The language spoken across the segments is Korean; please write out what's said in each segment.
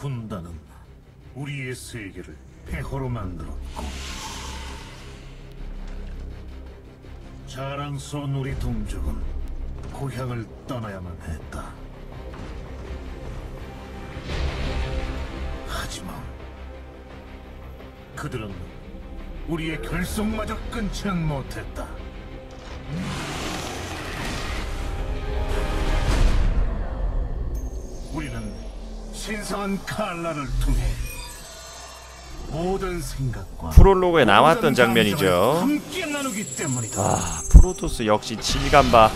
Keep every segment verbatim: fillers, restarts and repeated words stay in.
군단은 우리의 세계를 폐허로 만들었고 자랑스러운 우리 동족은 고향을 떠나야만 했다. 하지만 그들은 우리의 결속마저 끊지는 못했다. 우리는 신성한 칼라를 통해 모든 생각과 프롤로그에 나왔던 장면이죠. 함께 나누기 때문이다. 아, 프로토스 역시 질감봐.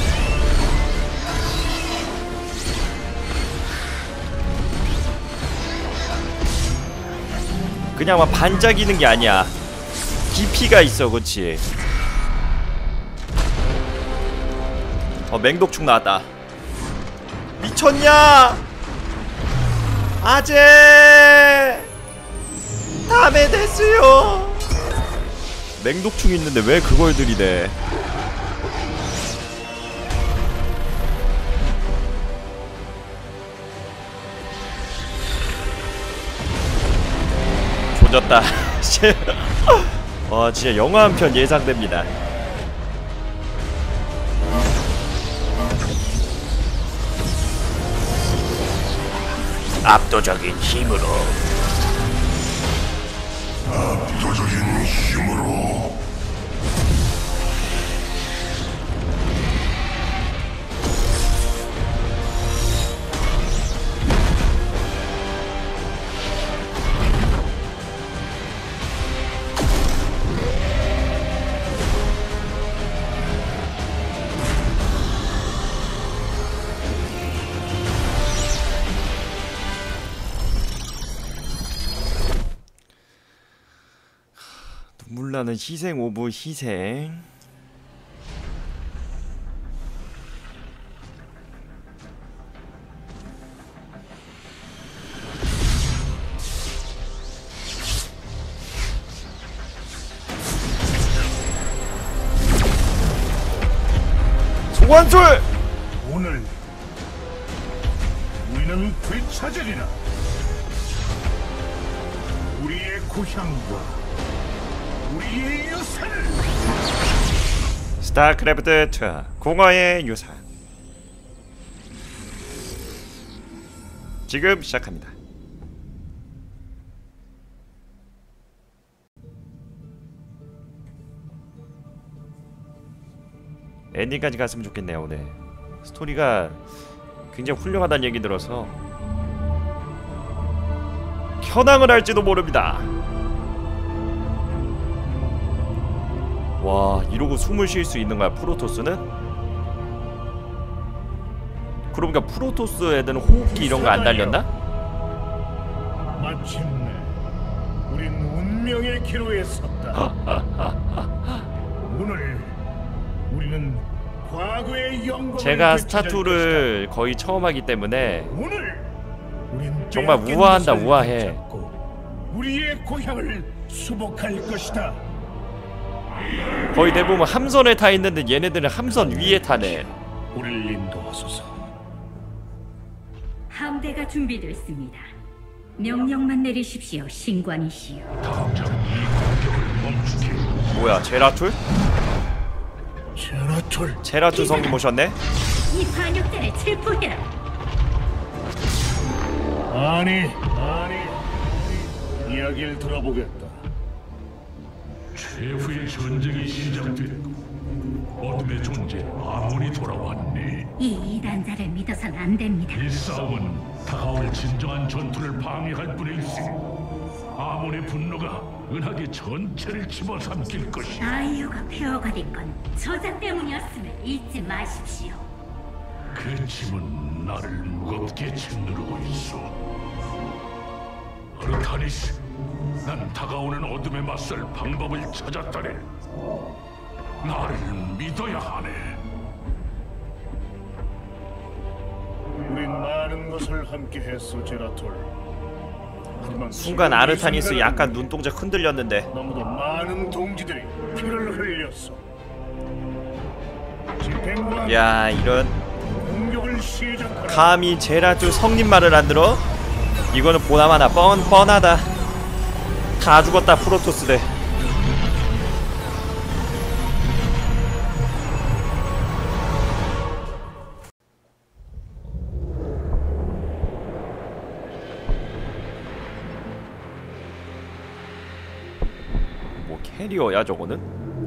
그냥 막 반짝이는 게 아니야. 깊이가 있어, 그치? 어, 맹독충 나왔다. 미쳤냐? 아재! 다음에 됐어요. 맹독충 있는데 왜 그걸 들이대? 조졌다. 와, 진짜 영화 한 편 예상됩니다. 압도적인 힘으로. 압도적인 힘으로. 눈물나는 희생 오브 희생. 소환술! 오늘 우리는 되찾으리라. 우리의 고향과 우리의 유산을. 스타크래프트 투 공허의 유산 지금 시작합니다. 엔딩까지 갔으면 좋겠네요. 오늘 스토리가 굉장히 훌륭하다는 얘기 들어서 현황을 할지도 모릅니다. 와, 이러고 숨을 쉴 수 있는 거야, 프로토스는? 그러니까 프로토스 애들은 호흡기 이런 거 안 달렸나? 마침내 우린 운명의 기로에 섰다. 오늘 우리는 과거의 영광을 제가 되찾을 스타투를 거의 처음 하기 때문에 오늘 우린 정말 빼앗긴 우아한다, 것을 우아해. 되찾고 우리의 고향을 수복할 것이다. 거의 대부분 함선에 타 있는데 얘네들은 함선 위에 타네. 우리를 인도하소서. 함대가 준비됐습니다. 명령만 내리십시오, 신관이시여. 뭐야, 제라툴? 제라툴. 제라툴 성님 오셨네? 이 반역자를 체포해라. 아니, 아니, 이야기를 들어보겠다. 최후의 전쟁이 시작됐고 어둠의 존재 아몬이 돌아왔네. 이 이단자를 믿어선 안 됩니다. 이 싸움은 다가올 진정한 전투를 방해할 뿐에 있으니 아몬의 분노가 은하계 전체를 집어삼킬 것이야. 아이유가 폐허가 된 건 저자 때문이었음을 잊지 마십시오. 그 짐은 나를 무겁게 짓누르고 있어. 아르타니스, 난 다가오는 어둠에 맞설 방법을 찾았다네. 나를 믿어야 하네. 우린 많은 것을 함께 했어, 제라톨. 하지만 순간 아르타니스 약간 눈동자 흔들렸는데 너무도 많은 동지들이 피를 흘렸어. 집행관 야, 이런 공격을 시작하라. 감히 제라툴 성님 말을 안 들어? 이거는 보나마나 뻔 뻔하다. 다 죽었다 프로토스들. 뭐 캐리어야 저거는?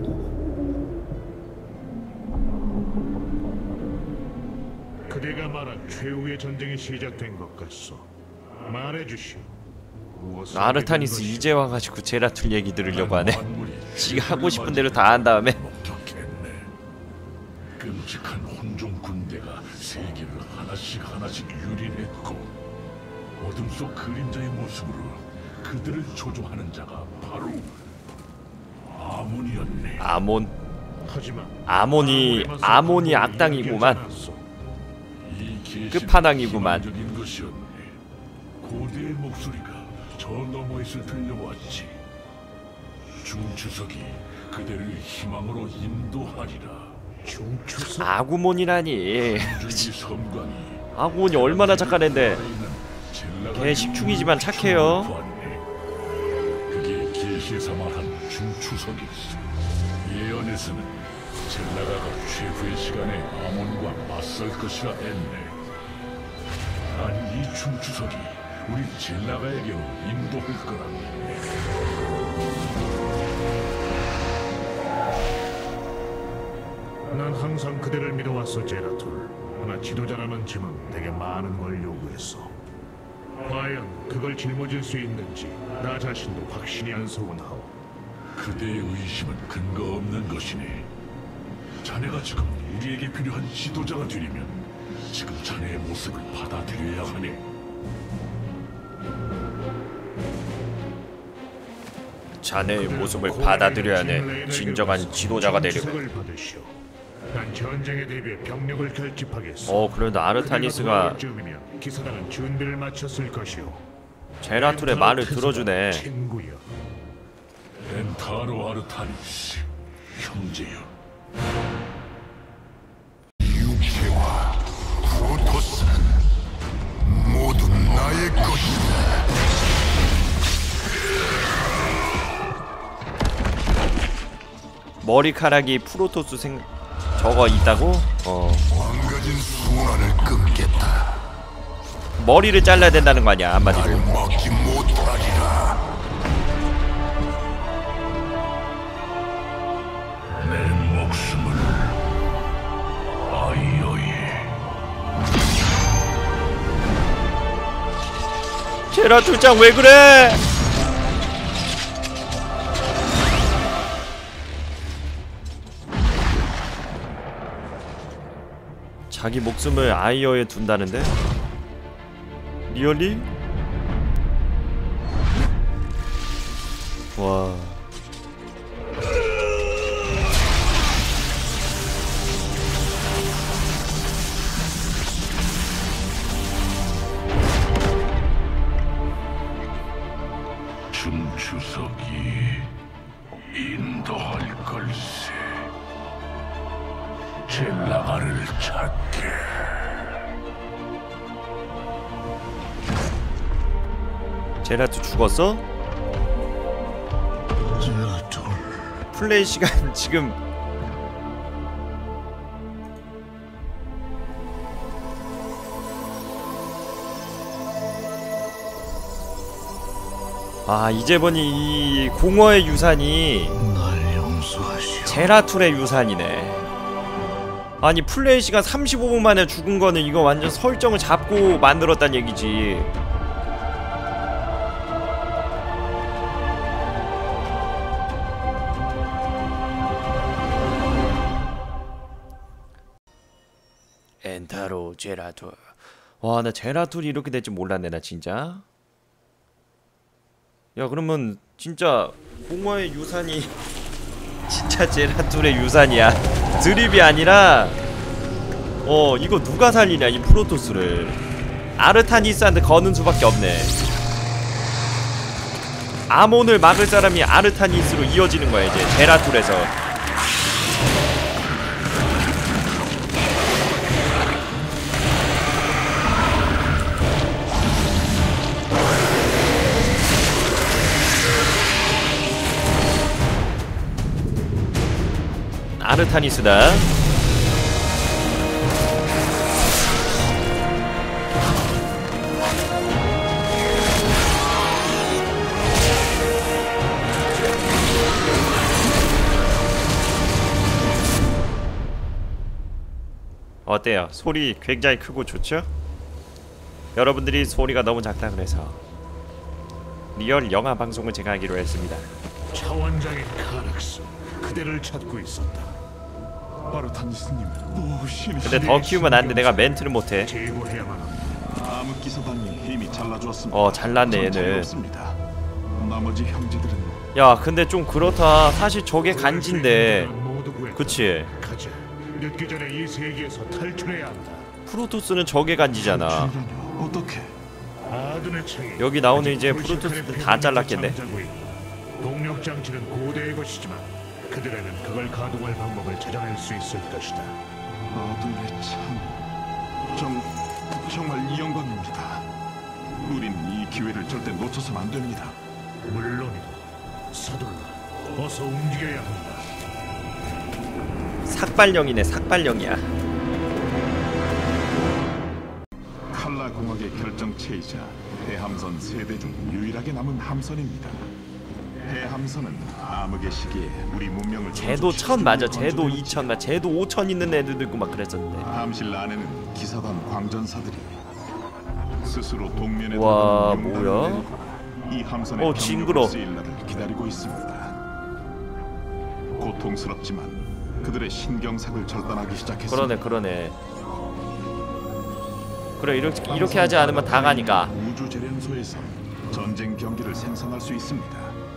그대가 말한 최후의 전쟁이 시작된 것 같소. 말해주시오. 무엇을 아르타니스 믿은 이제 와가지고 제라툴 얘기 들으려고 하네. 만물이 지가 하고 싶은 대로 다 한 다음에 목격했네. 끔찍한 혼종 군대가 세계를 하나씩 하나씩 유린했고 어둠 속 그림자의 모습으로 그들을 조종하는 자가 바로 아몬이었네. 아몬. 하지만 아몬이 아몬이 악당이구만. 이 계시는 끝판왕이구만. 희망적인 것이었네. 고대의 목소리가 저 너머에서 들려왔지. 중추석이 그대를 희망으로 인도하리라. 중추석? 아구몬이라니. 주의 섬광이 아구몬이 얼마나 착한 앤데. 젤라가 걔 식충이지만 착해요. 보았네. 그게 계시에서 말한 중추석이었어. 예언에서는 젤라가가 최후의 시간에 아몬과 맞설 것이라 했네. 난 이 중추석이 우리 젤라가에게로 인도할 거란다. 난 항상 그대를 믿어왔어, 제라툴. 그러나 지도자라는 짐은 되게 많은 걸 요구했어. 과연 그걸 짊어질 수 있는지 나 자신도 확신이 안 서운하오. 그대의 의심은 근거 없는 것이네. 자네가 지금 우리에게 필요한 지도자가 되려면 지금 자네의 모습을 받아들여야 하네. 자네의 모습을 받아들여야 하네. 진정한 지도자가 되려면. 중추석을 받으시오. 난 전쟁에 대비해 병력을 결집하겠어. 어 그래도 아르타니스가 쯤이면 기사단은 준비를 마쳤을 것이오. 제라툴의 말을 들어주네. 친구여. 엔타로 아르타니스 형제여. 육체와 프로토스는 모두 나의 것이다. 머리카락이 프로토스 생 저거 있다고? 어 망가진 순환을 끊겠다. 머리를 잘라야 된다는 거 아니야 날 한마디로. 막지 못하리라. 내 목숨을 아이어에. 제라툴짱 왜 그래? 자기 목숨을 아이어에 둔다는데? 리얼리? 와. 중추석이 인도할 걸세. 젤라가를 찾게. 제라툴 죽었어? 제라툴. 플레이 시간 지금 아 이제 보니 이 공허의 유산이 날 용서하시오. 제라툴의 유산이네. 아니 플레이 시간 삼십오 분 만에 죽은 거는 이거 완전 설정을 잡고 만들었단 얘기지. 엔타로 제라툴. 와 나 제라툴이 이렇게 될 줄 몰랐네 나 진짜. 야 그러면 진짜 공허의 유산이 진짜 제라툴의 유산이야. 드립이 아니라 어 이거 누가 살리냐 이 프로토스를. 아르타니스한테 거는 수밖에 없네. 아몬을 막을 사람이 아르타니스로 이어지는 거야 이제 제라툴에서. 아르타니스다. 어때요? 소리 굉장히 크고 좋죠? 여러분들이 소리가 너무 작다 그래서 리얼 영화 방송을 제가 하기로 했습니다. 차원장인 카락스, 그대를 찾고 있었다. 아르타니스님, 오, 신이 근데 더 키우면 안 돼. 내가 멘트를 못해. 제거해야만 합니다. 암흑기사단이 이미 잘라주었습니다. 어 잘났네 전 얘는. 자유롭습니다. 나머지 형제들은 야 근데 좀 그렇다. 사실 저게 간지인데. 모두 구했다. 그치? 가자. 늦기 전에 이 세계에서 탈출해야 한다. 프로토스는 저게 간지잖아. 탈출이라뇨? 어떻게? 아둔의 창이 여기 나오는 이제 아직 프로토스들 불식한의 다 잘랐겠네? 잠자고 있고, 동력 장치는 고대의 것이지만 그들에는 그걸 가동할 방법을 찾아낼 수 있을 것이다. 아둔의 참, 정, 정말 이 영광입니다. 우린 이 기회를 절대 놓쳐서는 안 됩니다. 물론이다. 서둘러. 어서 움직여야 한다. 삭발령이네. 삭발령이야. 칼라 공학의 결정체이자 해함선 세대 중 유일하게 남은 함선입니다. 해함선은 암흑의 시기에 우리 문명을 쟤도 천 맞아. 쟤도 이천 맞아. 쟤도 오천 있는 애들도 있고 막 그랬었는데. 함실 안에는 기사단 광전사들이 스스로 동면에 와, 들어간 용단을 뭐야? 내리고 이 함선의 어, 병력을 징그러. 쓰일 날을 기다리고 있습니다. 고통스럽지만 그들의 신경색을 절단하기 시작했습니다. 그러네 그러네. 그래 이렇게 이렇게 하지 않으면 다 가니까. 우주 재련소에서 전쟁 경기를 생산할 수 있습니다.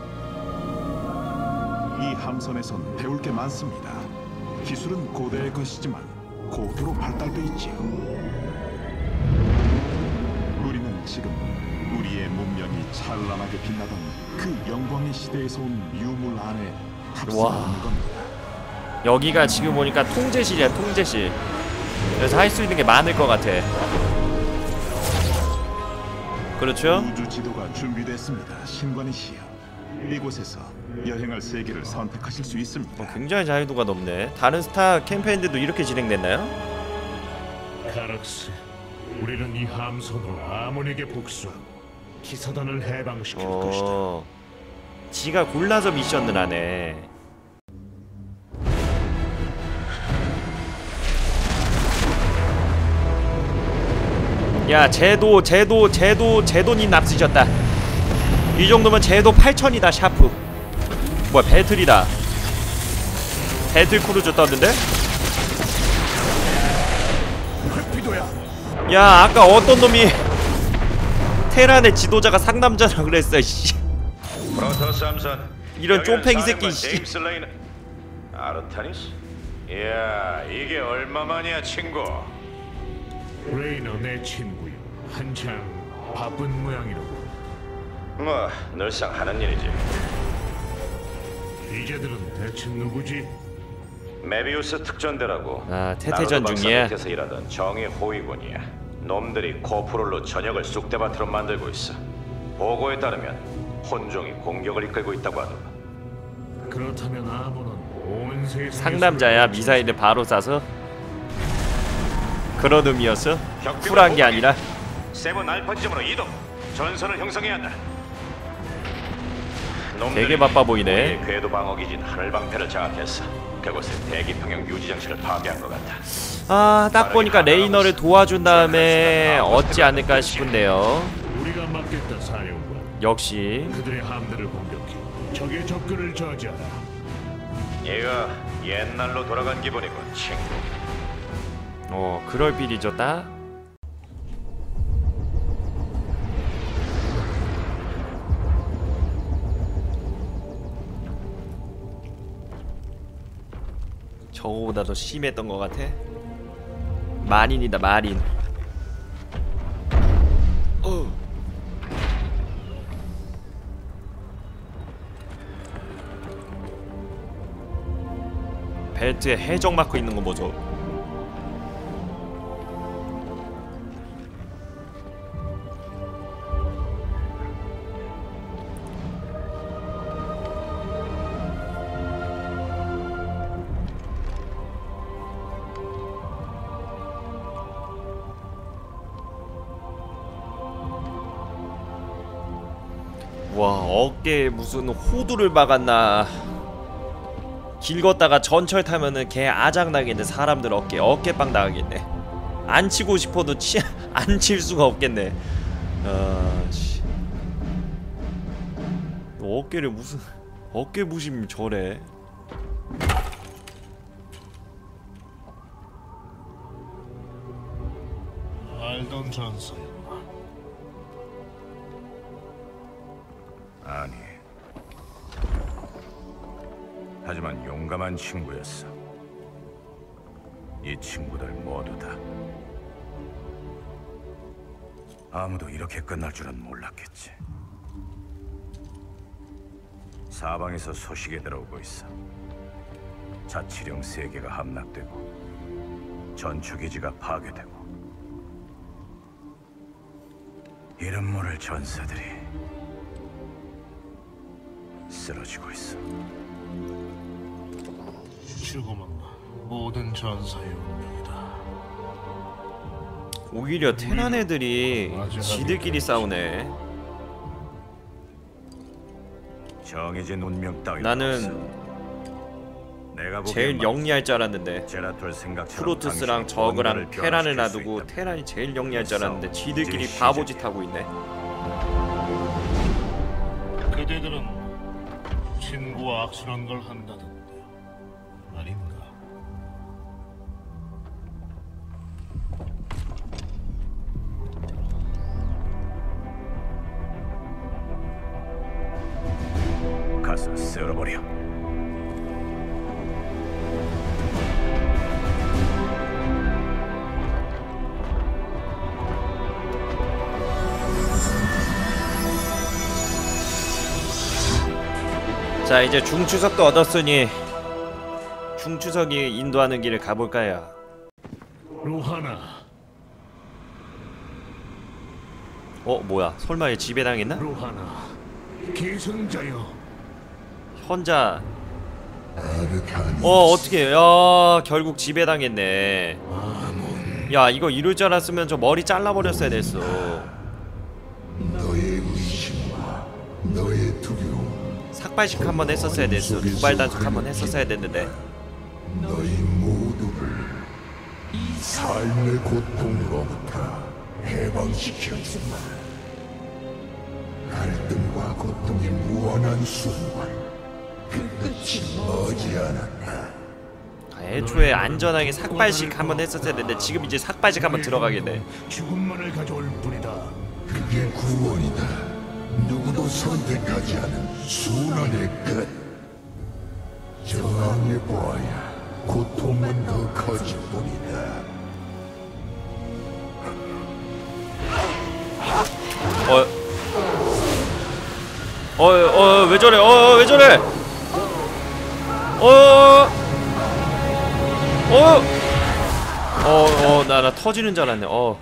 이 함선에선 배울 게 많습니다. 기술은 고대의 것이지만 고도로 발달돼 있지요. 우리는 지금 우리의 문명이 찬란하게 빛나던 그 영광의 시대에서 온 유물 안에 탑승하는 겁니다. 여기가 지금 보니까 통제실이야. 통제실. 그래서 할 수 있는 게 많을 것 같아. 그렇죠? 우주 지도가 준비됐습니다. 신관이시여. 이곳에서 여행할 세계를 선택하실 수 있습니다. 어, 굉장히 자유도가 높네. 다른 스타 캠페인들도 이렇게 진행됐나요? 카락스, 우리는 이 함선으로 아몬에게 복수하고 기사단을 해방시킬 것이다. 어... 지가 골라서 미션을 하네. 야 쟤도 쟤도 쟤도 쟤돈이 납쓰셨다. 이 정도면 쟤도 팔천이다. 샤프. 뭐야 배틀이다. 배틀 크루즈 떴는데? 야 아까 어떤 놈이 테란의 지도자가 상남자라 그랬어. 씨. 프로토스 함선. 이런 여기는 쫌팽이 새끼, 사령관 씨. 제임스 레이너. 아르타니스? 이야 이게 얼마만이야 친구. 레이너 내 친구요. 한창 바쁜 모양이로군. 뭐 늘상 하는 일이지. 이제들은 대체 누구지? 메비우스 특전대라고. 아, 태태전 나루도 중이야? 박사 밑에서 일하던 정의 호위군이야. 놈들이 코프롤로 전역을 쑥대밭으로 만들고 있어. 보고에 따르면 혼종이 공격을 이끌고 있다고 하더라. 그렇다면 아몬은 온 세상에 상남자야. 미사일을 바로 쏴서 그런 의미였어? 쿨한 게 아니라. 세븐 알파 지점으로 이동. 전선을 형성해야 한다. 놈들이 되게 바빠 보이네. 우리의 궤도 방어 기진 하늘 방패를 장악했어. 그곳에 대기 평형 유지 장치를 파괴한 것 같아. 아, 딱 보니까 레이너를 도와준 다음에 얻지 않을까 싶은데요. 우리가 맡겠다 사령관. 역시 그들의 함대를 공격해 적의 접근을 저지하라. 얘가 옛날로 돌아간 기분이군 친구. 어 그럴 필이죠. 딱 저거보다 더 심했던 것 같아. 마린이다 마린. 어. 벨트에 해적 마크 있는 거 뭐죠? 와, 어깨에 무슨 호두를 박았나. 길 걷다가 전철 타면은 개 아작나겠네. 사람들 어깨 어깨빵 나가겠네. 안 치고 싶어도 치 안 칠 수가 없겠네. 아, 씨. 어깨를 무슨 어깨 부심 저래. 알던 전사였나? 아니. 하지만 용감한 친구였어. 이 친구들 모두 다. 아무도 이렇게 끝날 줄은 몰랐겠지. 사방에서 소식이 들어오고 있어. 자치령 세 개가 함락되고 전초기지가 파괴되고 이름 모를 전사들이 쓰러지고 있어. 죽음은 모든 전사의 운명이다. 오히려 테란 애들이 지들끼리 싸우네. 정해진 운명 따위 나는 내가 제일 보기엔 영리할 줄 알았는데 제라톨 생각처럼 프로토스랑 당신이 저그랑 본능을 테란을 변화시킬 수 놔두고 있다면 테란이 제일 영리할 줄 알았는데 싸움, 지들끼리 이제 바보짓 시작이야. 하고 있네. 그대들은 친구와 악순한 걸 한다던데 아닌가? 가서 쓸어버려. 자, 이제 중추석도 얻었으니 중추석이 인도하는 길을 가볼까요? 로하나, 어, 뭐야? 설마 얘 지배당했나? 로하나, 계승자여. 혼자. 아르카니 어, 어떻게? 야, 결국 지배당했네. 야, 이거 이럴 줄 알았으면 저 머리 잘라버렸어야 됐어. 너의 의심과 너의 두려움 삭발식 한번 했었어야 됐어. 두발 단속 한번 했었어야 됐는데. 너희 모두를 삶의 고통으로부터 해방시켜주마. 갈등과 고통이 무한한 순간 그 끝이 머지않았다. 아, 애초에 안전하게 삭발식 한번 했었어야 됐는데 지금 이제 삭발식 한번 들어가겠네. 죽음만을 가져올 뿐이다. 그게 구원이다. 누구도 선택하지 않은 순환의 끝. 저항해 보아야 고통은 더 커질 뿐이다. 어, 어, 어, 왜 저래? 어, 어, 왜 저래? 어, 어, 어, 어, 나, 나 터지는 줄 알았네. 어,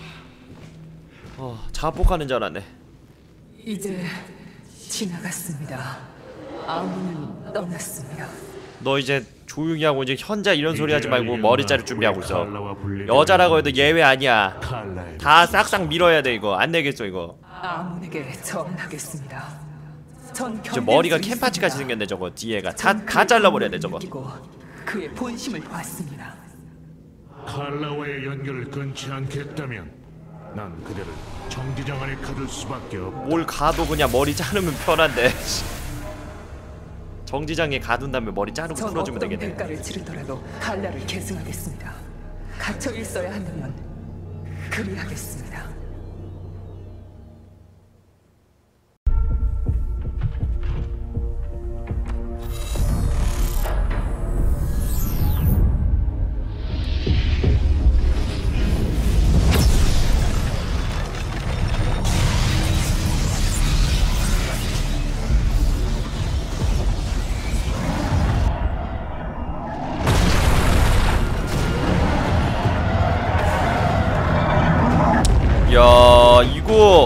어, 자폭하는 줄 알았네. 이제 지나갔습니다. 아무는 떠났습니다. 너 이제 조용히 하고 이제 현자 이런 소리 하지 말고 머리 자를 준비하고 있어. 여자라고 해도 예외 아니야. 다 싹싹 밀어야 돼 이거. 안 되겠어 이거. 아문에게 전하겠습니다. 전 저 머리가 캠파치까지 생겼네 저거. 뒤에가 다 다 잘라버려야 돼 저거. 그의 본심을 봤습니다. 칼라와의 연결을 끊지 않겠다면 난 그대를 정지장 안에 가둘 수밖에 없다. 뭘 가도 그냥 머리 자르면 편한데. 정지장에 가둔 다음에 머리 자르고 전 풀어주면 어떤 되겠네. 대가를 치르더라도 갈라를 계승하겠습니다. 갇혀 있어야 한다면 그리하겠습니다. 야, 이거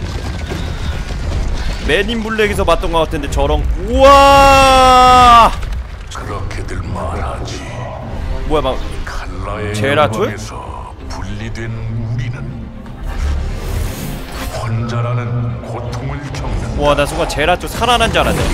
맨인 블랙에서 봤던 것 같은데 저런. 우와, 그렇게들 말하지. 뭐야 막 칼라의 제라툴? 영광에서 분리된 우리는 혼자라는 고통을 겪는. 와, 나 순간 제라투 살아난 줄 알았네.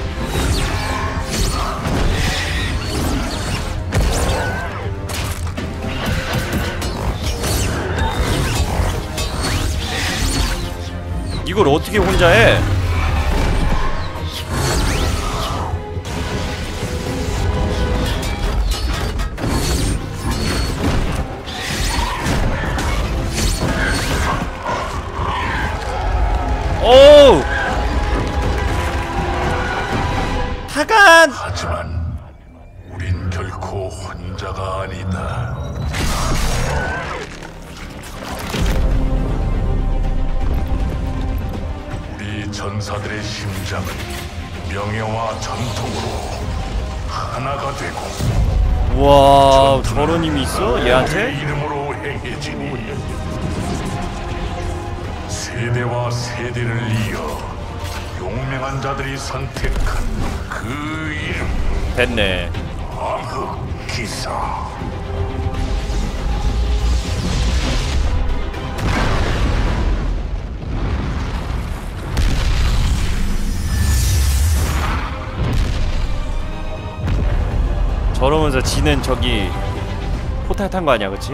이걸 어떻게 혼자 해? 오우! 타간! 하지만 우린 결코 혼자가 아니다. 우리 전사들의 심장은 명예와 전통으로 하나가 되고. 와, 저런 힘이 있어? 얘한테? 이름으로 행해지니 세대와 세대를 이어 용맹한 자들이 선택한 그 이름, 됐네. 암흑기사. 저러면서 지는 저기 포탈 탄 거 아니야, 그치?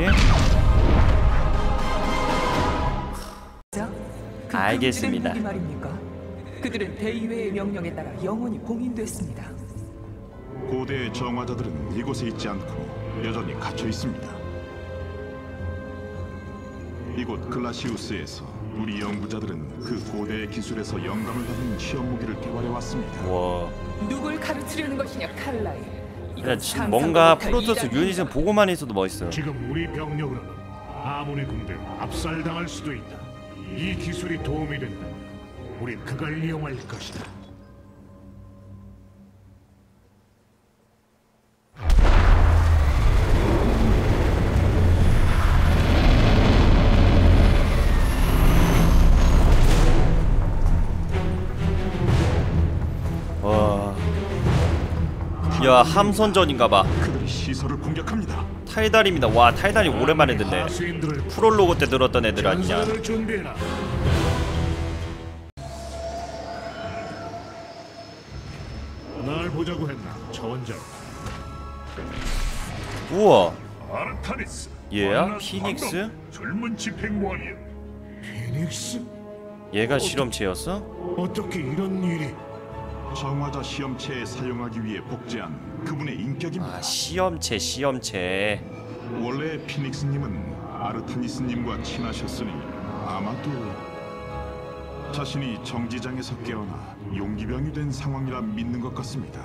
그 알겠습니다. 금지된 무기 말입니까? 그들은 대의회의 명령에 따라 영원히 봉인됐습니다. 고대의 정화자들은 이곳에 있지 않고 여전히 갇혀 있습니다. 이곳 글라시우스에서 우리 연구자들은 그 고대의 기술에서 영감을 받은 시험 무기를 개발해 왔습니다. 와. 누굴 가르치려는 것이냐, 칼라일. 야, 지금 뭔가 프로토스 유닛은 보고만 있어도 멋있어. 지금 우리 병력으로는 아몬의 군대에 압살당할 수도 있다. 이 기술이 도움이 된다면 우린 그걸 이용할 것이다. 와. 야, 함선전인가봐. 그들이 시설을 공격합니다. 탈달입니다. 와, 탈달이 오랜만에 듣네. 하수인들을 프롤로그 때 들었던 애들 아니냐. 전사를 준비해라. 날 보자고 했나, 차원장. 우와. 아르타니스. 얘야? 만나서 피닉스? 반가워. 젊은 집행관이야. 피닉스? 얘가 실험체였어? 어떻게 이런 일이? 정화자 시험체에 사용하기 위해 복제한 그분의 인격입니다. 아, 시험체, 시험체. 원래 피닉스님은 아르타니스님과 친하셨으니 아마도 자신이 정지장에서 깨어나 용기병이 된 상황이라 믿는 것 같습니다.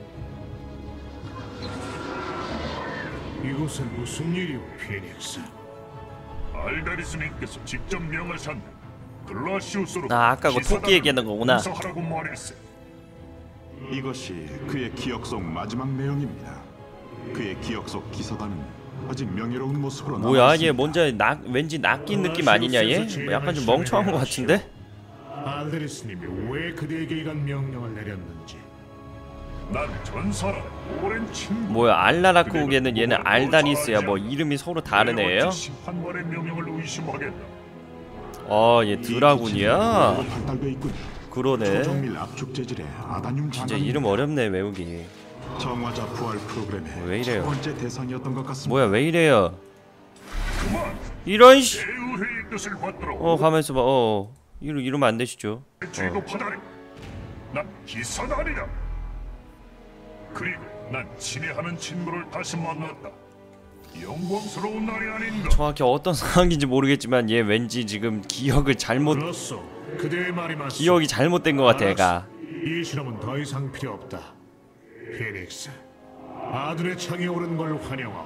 이곳은 무슨 일이오, 피닉스? 알다리스님께서 직접 명하신 글라시우스로. 아, 아까 그 토끼 얘기하는 거구나. 하라고 말했어. 이것이 그의 기억 속 마지막 내용입니다. 그의 기억 속 기사단은 아직 명예로운 모습으로 뭐야, 남아있습니다. 얘 뭔지 낚, 왠지 낚인 느낌 아니냐, 얘? 뭐 약간 좀 멍청한 것 같은데? 알데리스님이 왜 그대에게 이런 명령을 내렸는지. 난 전사라 오랜 친구. 뭐야, 알라라크우게는 얘는 알다니스야. 뭐 이름이 서로 다른 애예요? 심판관의 명령을 의심하겠다. 어, 얘 드라군이야? 발달돼 있군. 그러네. 초정밀 압축 재질의 아다늄 진짜 장갑입니다. 이름 어렵네, 외우기. 정화자 부활 프로그램의 왜 이래요? 첫 번째 대상이었던 것 같습니다. 뭐야, 왜 이래요? 그만. 이런 씨. 대의회의 뜻을 받들어. 어, 가만있어 봐. 어, 이러, 이러면 안 되시죠. 죄도 받아내. 난 기사단이다. 그리고 난 친애하는 친구를 다시 만났다. 영광스러운 날이 아닌가. 정확히 어떤 상황인지 모르겠지만 얘 왠지 지금 기억을 잘못 그렇소. 그대의 말이 맞소. 기억이 잘못된 것 같아, 얘가. 이 실험은 더 이상 필요 없다. 피닉스, 아들의 창에 오른 걸 환영하오.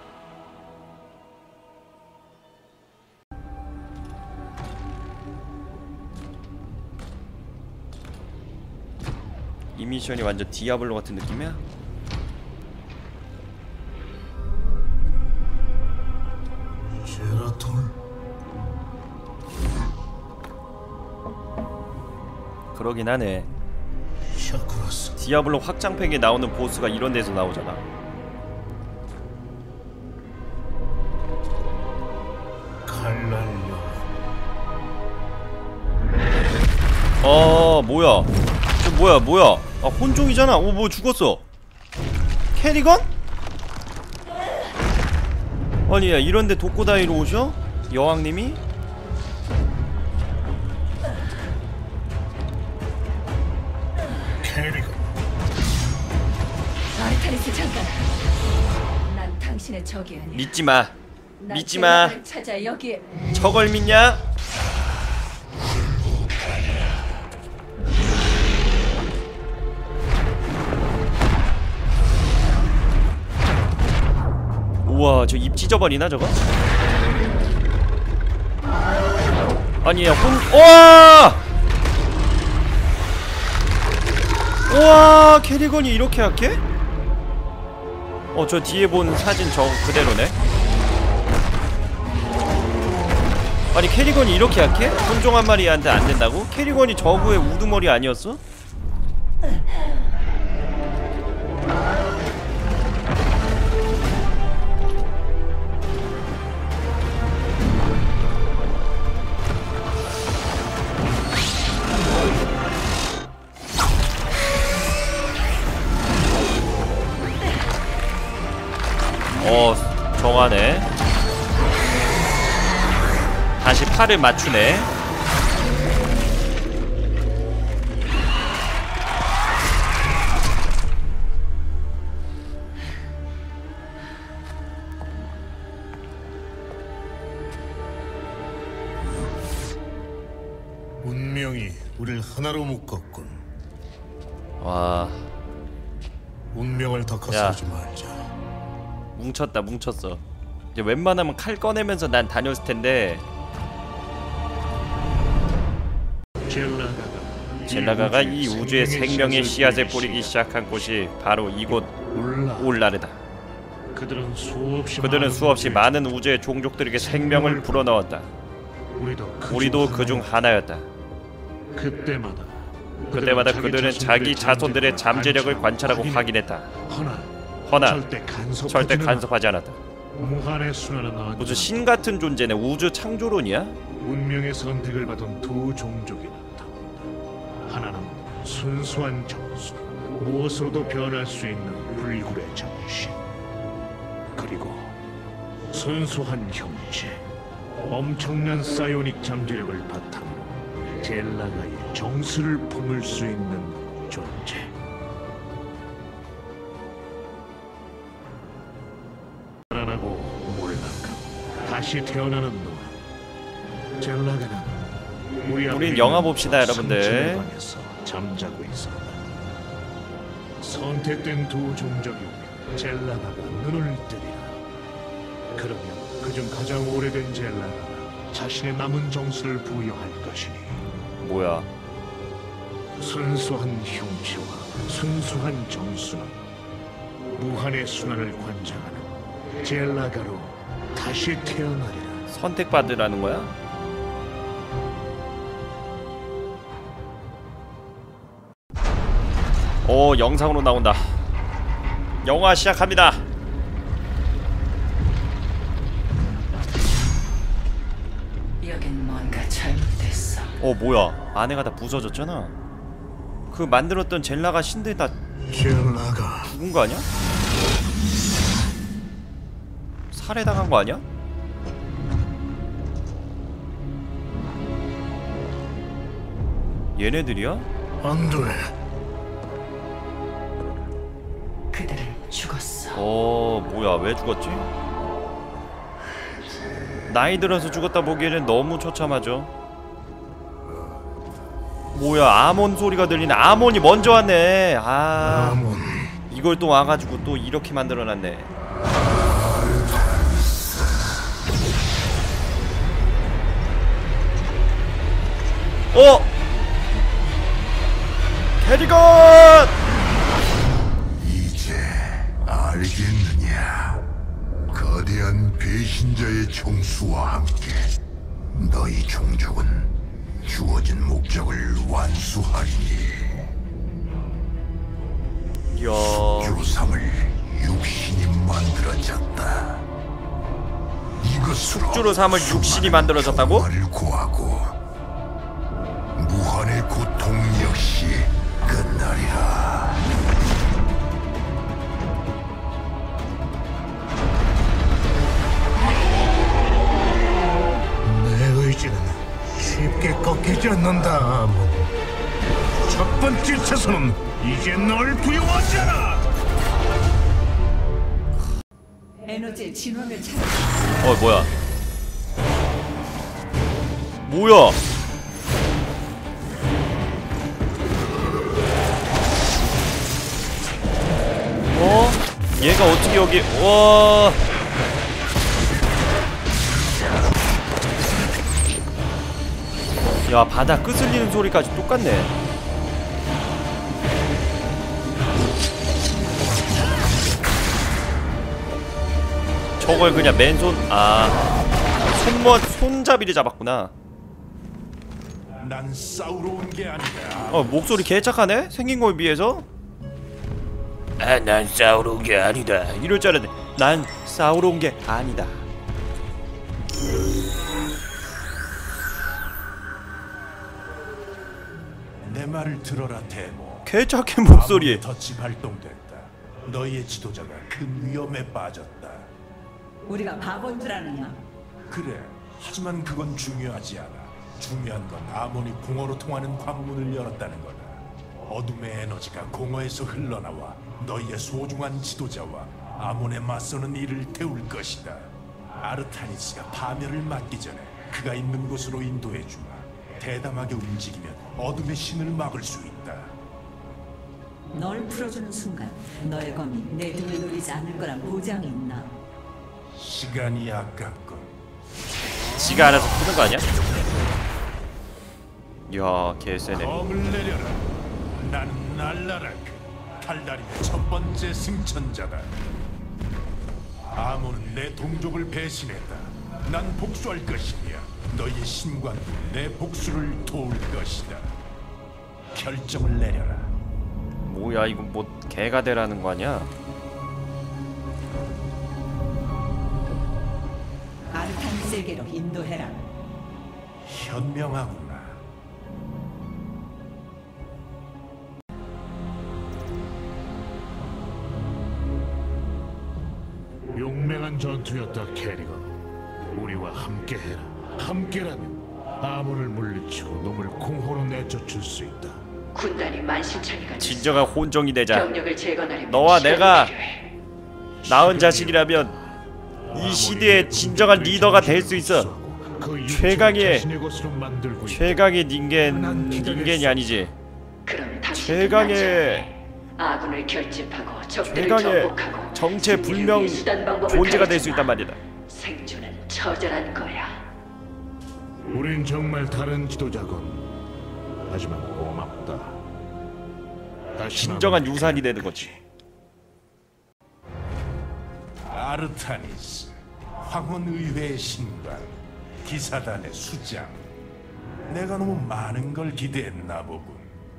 이 미션이 완전 디아블로 같은 느낌이야? 제라톨. 그러긴 하네. 샤크라스. 디아블로 확장팩에 나오는 보스가 이런 데서 나오잖아. 칼날려. 어 뭐야 저 뭐야 뭐야 아 혼종이잖아. 오 뭐 죽었어. 캐리건? 아니 야 이런데 독고다이로 오셔? 여왕님이? 캐리건, 아르타니스 장관, 난 당신의 적이 아니야. 믿지마 난 믿지마. 젤라가를 찾아 여기에. 저걸 믿냐? 우와 저 입 찢어버리나 저거? 아니 야 혼.. 우와! 우와 캐리건이 이렇게 약해? 어 저 뒤에 본 사진 저 그대로네. 아니 캐리건이 이렇게 약해? 혼종 한 마리한테 안 된다고? 캐리건이 저그의 우두머리 아니었어? 어 정하네. 다시 팔을 맞추네. 운명이 우릴 하나로 묶었군. 와 운명을 더 거스르지 말자. 뭉쳤다 뭉쳤어. 이제 웬만하면 칼 꺼내면서 난 다녔을 텐데. 젤라가가 젤라가가 이 우주의 생명의 씨앗을 뿌리기 시작한 곳이 바로 이곳 올라르다. 그들은 수없이 그들은 수없이 많은 우주의 종족들에게 생명을 불어넣었다. 우리도 우리도 그중 하나였다. 그때마다 그때마다 그들은 자기 자손들의 잠재력을 관찰하고 확인했다. 허나 절대 간섭하지 않았다. 무한의 순환은 무슨 신 같은 존재네. 우주 창조론이야? 운명의 선택을 받은 두 종족이 나타난다. 하나는 순수한 정수, 무엇으로도 변할 수 있는 불굴의 정신. 그리고 순수한 형체, 엄청난 사이오닉 잠재력을 바탕으로 젤라가의 정수를 품을 수 있는 존재. 살아나고 몰락하고 다시 태어나는 동안 젤라가는 우리 앞에 우린 영화 있는 봅시다, 저 여러분들. 삼층의 방에서 잠자고 있었다. 선택된 두 종족이 오면 젤라가가 눈을 뜨리라. 그러면 그중 가장 오래된 젤라가가 자신의 남은 정수를 부여할 것이니 뭐야? 순수한 형체와 순수한 정수는 무한의 순환을 관장하는 젤라가로 다시 태어나리라. 선택받으라는 거야? 오, 영상으로 나온다. 영화 시작합니다. 여긴 뭔가 잘못됐어. 어 뭐야? 아내가 다 부서졌잖아. 그 만들었던 젤라가 신들 다 젤라가 죽은 거 아니야? 살해당한 거 아니야? 얘네들이야? 안 돼. 그들은 죽었어. 어 뭐야 왜 죽었지? 나이 들어서 죽었다 보기에는 너무 처참하죠. 뭐야 아몬 소리가 들리네. 아몬이 먼저 왔네. 아 아몬. 이걸 또 와가지고 또 이렇게 만들어놨네. 어! 캐리건! 이제 알겠느냐? 거대한 배신자의 총수와 함께 너희 종족은 주어진 목적을 완수하리니 이야 주삼을 육신이 만들어졌다. 이것으로 주로 삼을 육신이 만들어졌다고? 를 구하고 무한의 아몬의 고통 역시 끝나리라. 내 의지는 쉽게 꺾이지 않는다, 아몬. 첫 번째 차선은 이제 널 두려워하잖아. 에너지의 진원을 찾아. 어 뭐야 뭐야 어? 얘가 어떻게 여기 와 야 바다 끄슬리는 소리까지 똑같네. 저걸 그냥 맨손 아 손머 손잡이를 잡았구나. 난 싸우러 온 게 아니다. 어 목소리 개착하네 생긴 거에 비해서. 아 난 싸우러 온 게 아니다 이럴 줄 알았네. 난 싸우러 온 게 아니다. 내 말을 들어라 대모. 개착한 목소리. 덫이 발동됐다. 너희의 지도자가 큰 위험에 빠졌다. 우리가 바보인 줄 아느냐? 그래. 하지만 그건 중요하지 않아. 중요한 건 아몬이 공허로 통하는 관문을 열었다는 거다. 어둠의 에너지가 공허에서 흘러나와 너희의 소중한 지도자와 아몬에 맞서는 일을 태울 것이다. 아르타니스가 파멸을 막기 전에 그가 있는 곳으로 인도해주마. 대담하게 움직이면 어둠의 신을 막을 수 있다. 널 풀어주는 순간 너의 검이 내 등을 노리지 않을 거란 보장이 있나? 시간이 아깝군. 지가 알아서 푸는 거 아니야? 이야 개쎄네. 검을 내려라. 나는 날라락, 달다림의 첫 번째 승천자다. 아몬은 내 동족을 배신했다. 난 복수할 것이며 너희의 신관도 내 복수를 도울 것이다. 결정을 내려라. 뭐야 이거 뭐 개가 되라는 거 아니야? 아르타니스에게로 인도해라. 현명하구나. 용맹한 전투였다, 캐리건. 우리와 함께해라. 함께라면 아몬을 물리치고 놈을 공허로 내쫓을 수 있다. 군단이 만신창이가 진정한 혼종이 되자. 병력을 제거하려면 너와 시간이 내가 필요해. 낳은 자식이라면 이 시대의 진정한 리더가 될 수 있어. 그 최강의 자신의 것으로 만들고 있다. 최강의 닌겐 닌겐이 아니지. 그럼 당신은 최강의 나중에 아군을 결집하고 적들을 최강의 정복하고 정체불명 승리를 위해 수단 방법을 존재가 될 수 가르쳐주마. 있단 말이다. 생존은 처절한 거야. 우린 정말 다른 지도자군. 하지만 고맙다. 다시 진정한 유산이 되는 거지. 아르타니스, 황혼의회의 신관, 기사단의 수장. 내가 너무 많은 걸 기대했나 보군.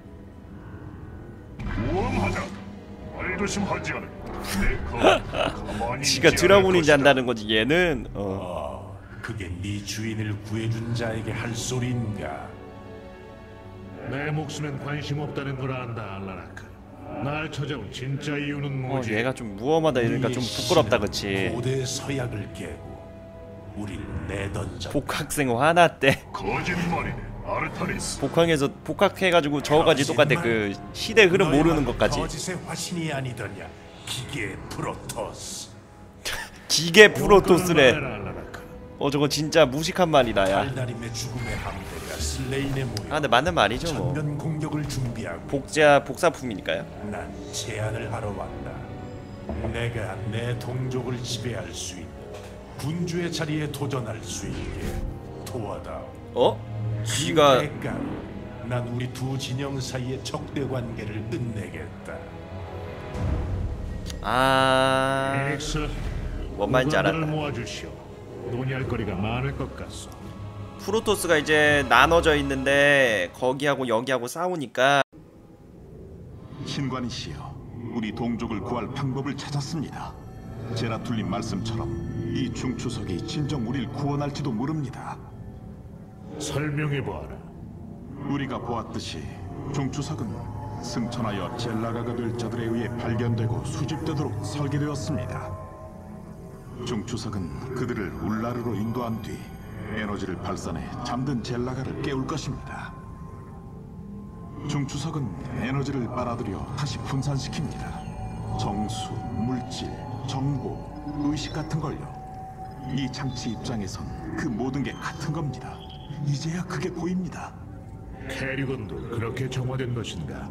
모험하자. 말조심하지 않으면 내가 가만히 지가 있지 드라군인지 않을 안다는 거지. 얘는 어. 어, 그게 네 주인을 구해준 자에게 할 소리인가? 내 목숨엔 관심 없다는 걸 안다, 알라라크. 날 찾아온 진짜 이유는 어 뭐지? 얘가 좀 무엄하다 이러니까 좀 부끄럽다 그치. 고대 서약을 깨고 우릴 내던져. 복학생 화났대. 거짓말이네, 아르타니스. 복학에서 복학해가지고 저거까지 똑같대. 그 시대 흐름 모르는 것까지. 거짓의 화신이 아니더냐, 기계 프로토스. 기계 프로토스래. 말해라, 알라라크. 어 저거 진짜 무식한 말이다 야. 달다림의 죽음의 함대가 슬레인에 모여 아 근데 맞는 말이죠 뭐. 전면 공격을 준비하고 복자 복사품이니까요. 난 제안을 하러 왔다. 내가 내 동족을 지배할 수 있는 군주의 자리에 도전할 수 있게 도와다오. 어? 지가 대가로 난 우리 두 진영 사이의 적대 관계를 끝내겠다. 아 에릭스, 뭔 말인지 무관들을 알았다. 모아주시오. 논의할 거리가 많을 것 같소. 프로토스가 이제 나눠져 있는데 거기하고 여기하고 싸우니까. 신관이시여, 우리 동족을 구할 방법을 찾았습니다. 제라툴님 말씀처럼 이 중추석이 진정 우릴 구원할지도 모릅니다. 설명해보아라. 우리가 보았듯이 중추석은 승천하여 젤라가가 될 자들에 의해 발견되고 수집되도록 설계되었습니다. 중추석은 그들을 울라르로 인도한 뒤 에너지를 발산해 잠든 젤라가를 깨울 것입니다. 중추석은 에너지를 빨아들여 다시 분산시킵니다. 정수, 물질, 정보, 의식 같은 걸요. 이 장치 입장에선 그 모든 게 같은 겁니다. 이제야 그게 보입니다. 캐리건도 그렇게 정화된 것인가?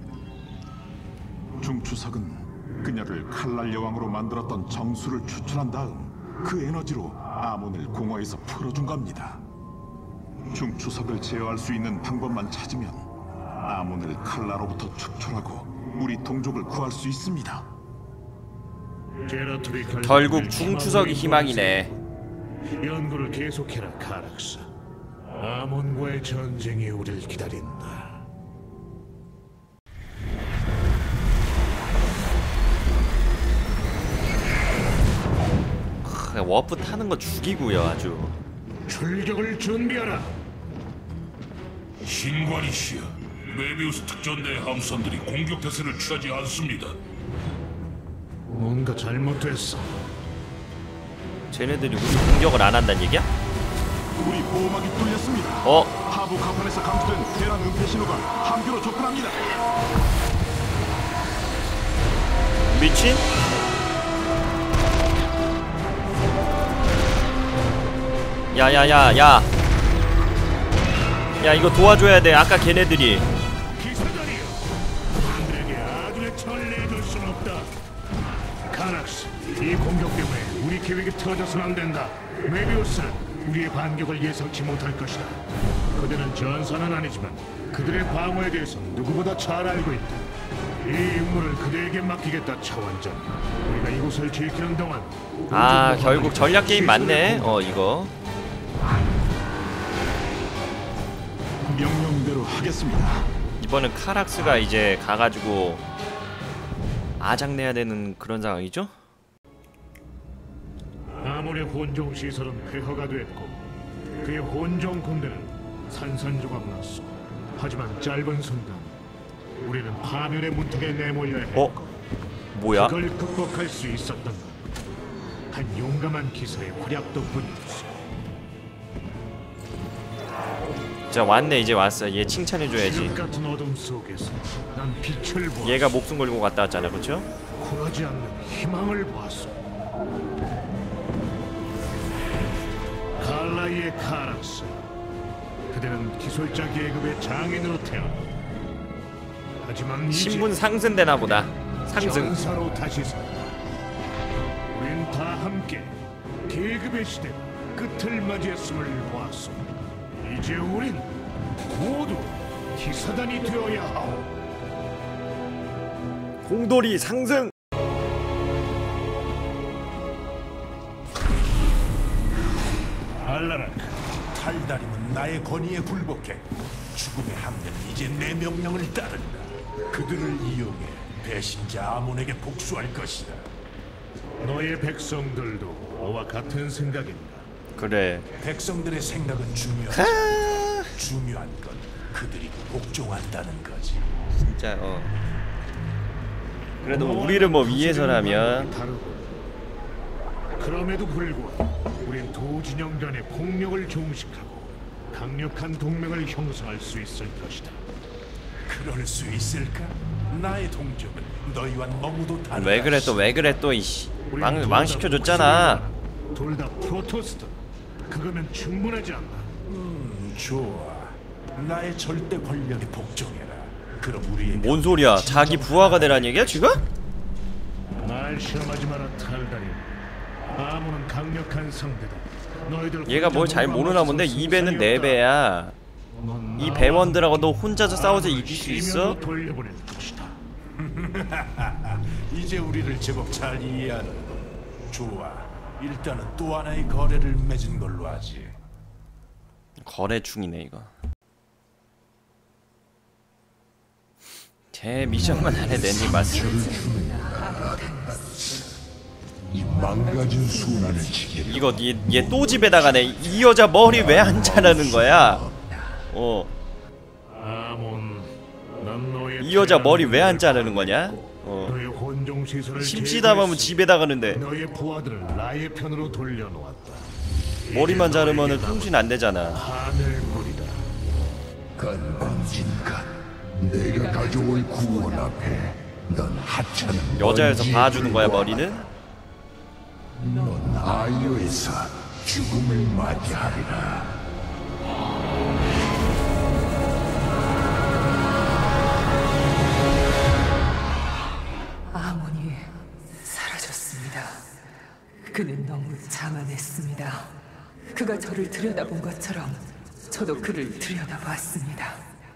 중추석은 그녀를 칼날 여왕으로 만들었던 정수를 추출한 다음 그 에너지로 아몬을 공허에서 풀어준 겁니다. 중추석을 제어할 수 있는 방법만 찾으면 아몬을 칼날로부터 축출하고 우리 동족을 구할 수 있습니다. 제라툴이 결국 중추석이 희망이네. 연구를 계속해라, 카락스. 아몬과의 전쟁이 우리를 기다린다. 워프 타는 거 죽이고요, 아주. 출격을 준비하라. 신관이시여, 메비우스 특전대 함선들이 공격 태세를 취하지 않습니다. 뭔가 잘못됐어. 쟤네들이 우리 공격을 안 한다는 얘기야? 우리 보호막이 뚫렸습니다. 어? 하부 가판에서 감지된 대란 은폐 신호가 함교로 접근합니다. 미친? 야야야야 야, 야 이거 도와줘야 돼. 아까 걔네들이 기사단이여, 그들에게 아들의 철을 내줄 순 없다. 카락스, 이 공격 때문에 우리 계획이 틀어져서는 안 된다. 메비우스는 우리의 반격을 예상치 못할 것이다. 그들은 전사는 아니지만 그들의 방어에 대해서 누구보다 잘 알고 있다. 이 임무를 그대에게 맡기겠다, 차원장. 우리가 이곳을 지키는 동안 아 결국 전략 게임 맞네. 어 이거 명령대로 하겠습니다. 이번엔 카락스가 이제 가가지고 아작내야 되는 그런 상황이죠? 아몬의 혼종 시설은 폐허가 됐고 그의 혼종 군대는 산산조각 났어. 하지만 짧은 순간 우리는 파멸의 문턱에 내몰려야 했고 어? 뭐야? 그걸 극복할 수 있었던 건 한 용감한 기사의 활약 덕분이었어. 자 왔네. 이제 왔어. 얘 칭찬해줘야지. 지금 같은 어둠 속에서 난 빛을 보았어. 얘가 목숨 걸고 갔다 왔잖아, 그쵸? 굴하지 않는 희망을 보았어. 칼라이의 카락스, 그대는 기술자 계급의 장인으로 태어나. 하지만 이제 신분 상승되나 보다. 상승. 전사로 다시 산다. 우린 다 함께 계급의 시대 끝을 맞이했음을 보았소. 이제 우린 모두 기사단이 되어야 하오. 공돌이 상승. 알라라크, 탈다림은 나의 권위에 굴복해. 죽음의 함대는 이제 내 명령을 따른다. 그들을 이용해 배신자 아몬에게 복수할 것이다. 너의 백성들도 너와 같은 생각인가? 그래. 백성들의 생각은 중요하지. 중요한 건 그들이 복종한다는 거지. 진짜 어. 그래도 뭐 우리를 뭐 위해서라면. 다르고. 그럼에도 불구하고 우린 두 진영 간의 폭력을 종식하고 강력한 동맹을 형성할 수 있을 것이다. 그럴 수 있을까? 나의 동족은 너희와 너무도 다르다. 왜 그래 또 왜 그래 또 이씨. 망 망시켜줬잖아. 둘 다 프로토스다. 그거면 충분하지 않나? 음, 좋아. 나의 절대 권력에 복종해라. 그럼 우리의 뭔 소리야? 자기 부하가 되란 얘기야 지금? 날 시험하지 마라, 탈다리. 아무는 강력한 상대다. 너희들 얘가 뭘 잘 모르나 본데 이 배는 네 배야. 이 배원들하고 너 혼자서 싸워서 이길 수 있어? 돌려보낼 것이다. 이제 우리를 제법 잘 이해하는. 좋아. 일단은 또 하나의 거래를 맺은 걸로 하지. 거래 중이네 이거. 제 미션만 안 해도 엔딩 맞어. 이 망가진 순환을 지게 이거 얘 또 집에다 가네. 이 여자 머리 왜 안 자르는 거야? 어. 이 여자 머리 왜 안 자르는 거냐? 어. 너의 혼종 시설을 심지다 보면 집에다 가는데 너의 부하들을 나의 편으로 돌려놓았다. 머리만 자르면은 통신 안 되잖아. 하늘물이다. 건방진간 내가 가져올 구원 앞에 넌 하찮은 여자여서 먼지에 봐주는 거야 불과하다. 머리는? 넌 아이오에서 죽음을 맞이하리라. 아몬이 사라졌습니다. 그는 너무 자만했습니다. 그가 저를 들여다본 것처럼 저도 그를 들여다봤습니다.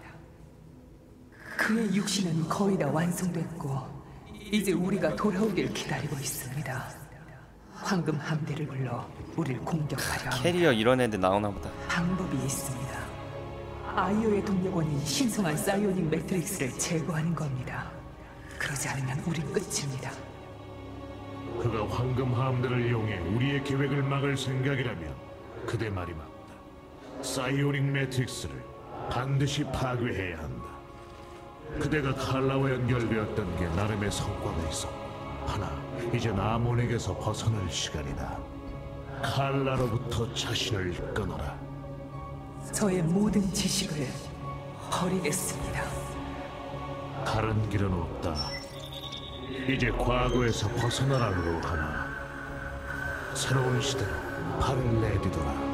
그의 육신은 거의 다 완성됐고 이제 우리가 돌아오길 기다리고 있습니다. 황금 함대를 불러 우리를 공격하려 합니다. 캐리어 이런 애들 나오나 보다. 방법이 있습니다. 아이오의 동력원인 신성한 사이오닉 매트릭스를 제거하는 겁니다. 그러지 않으면 우린 끝입니다. 그가 황금 함대를 이용해 우리의 계획을 막을 생각이라면 그대 말이 맞다. 사이오닉 매트릭스를 반드시 파괴해야 한다. 그대가 칼라와 연결되었던 게 나름의 성과가 있어. 하나, 이제 아몬에게서 벗어날 시간이다. 칼라로부터 자신을 끊어라. 저의 모든 지식을 버리겠습니다. 다른 길은 없다. 이제 과거에서 벗어나라 로하나. 새로운 시대로 발을 내디뎌라.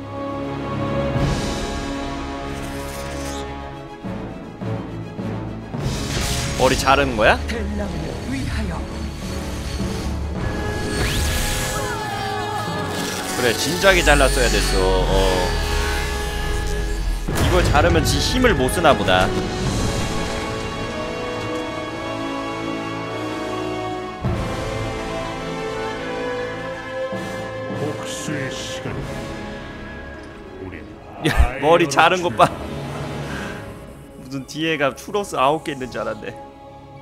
머리 자르는 거야? 델람을 위하여. 그래 진작에 잘랐어야 됐어. 어. 이걸 자르면 지 힘을 못 쓰나 보다. 복수의 시간이다. 우린 야, 머리 자른 것 봐. 무슨 뒤에가 추러스 아홉 개 있는 줄 알았네.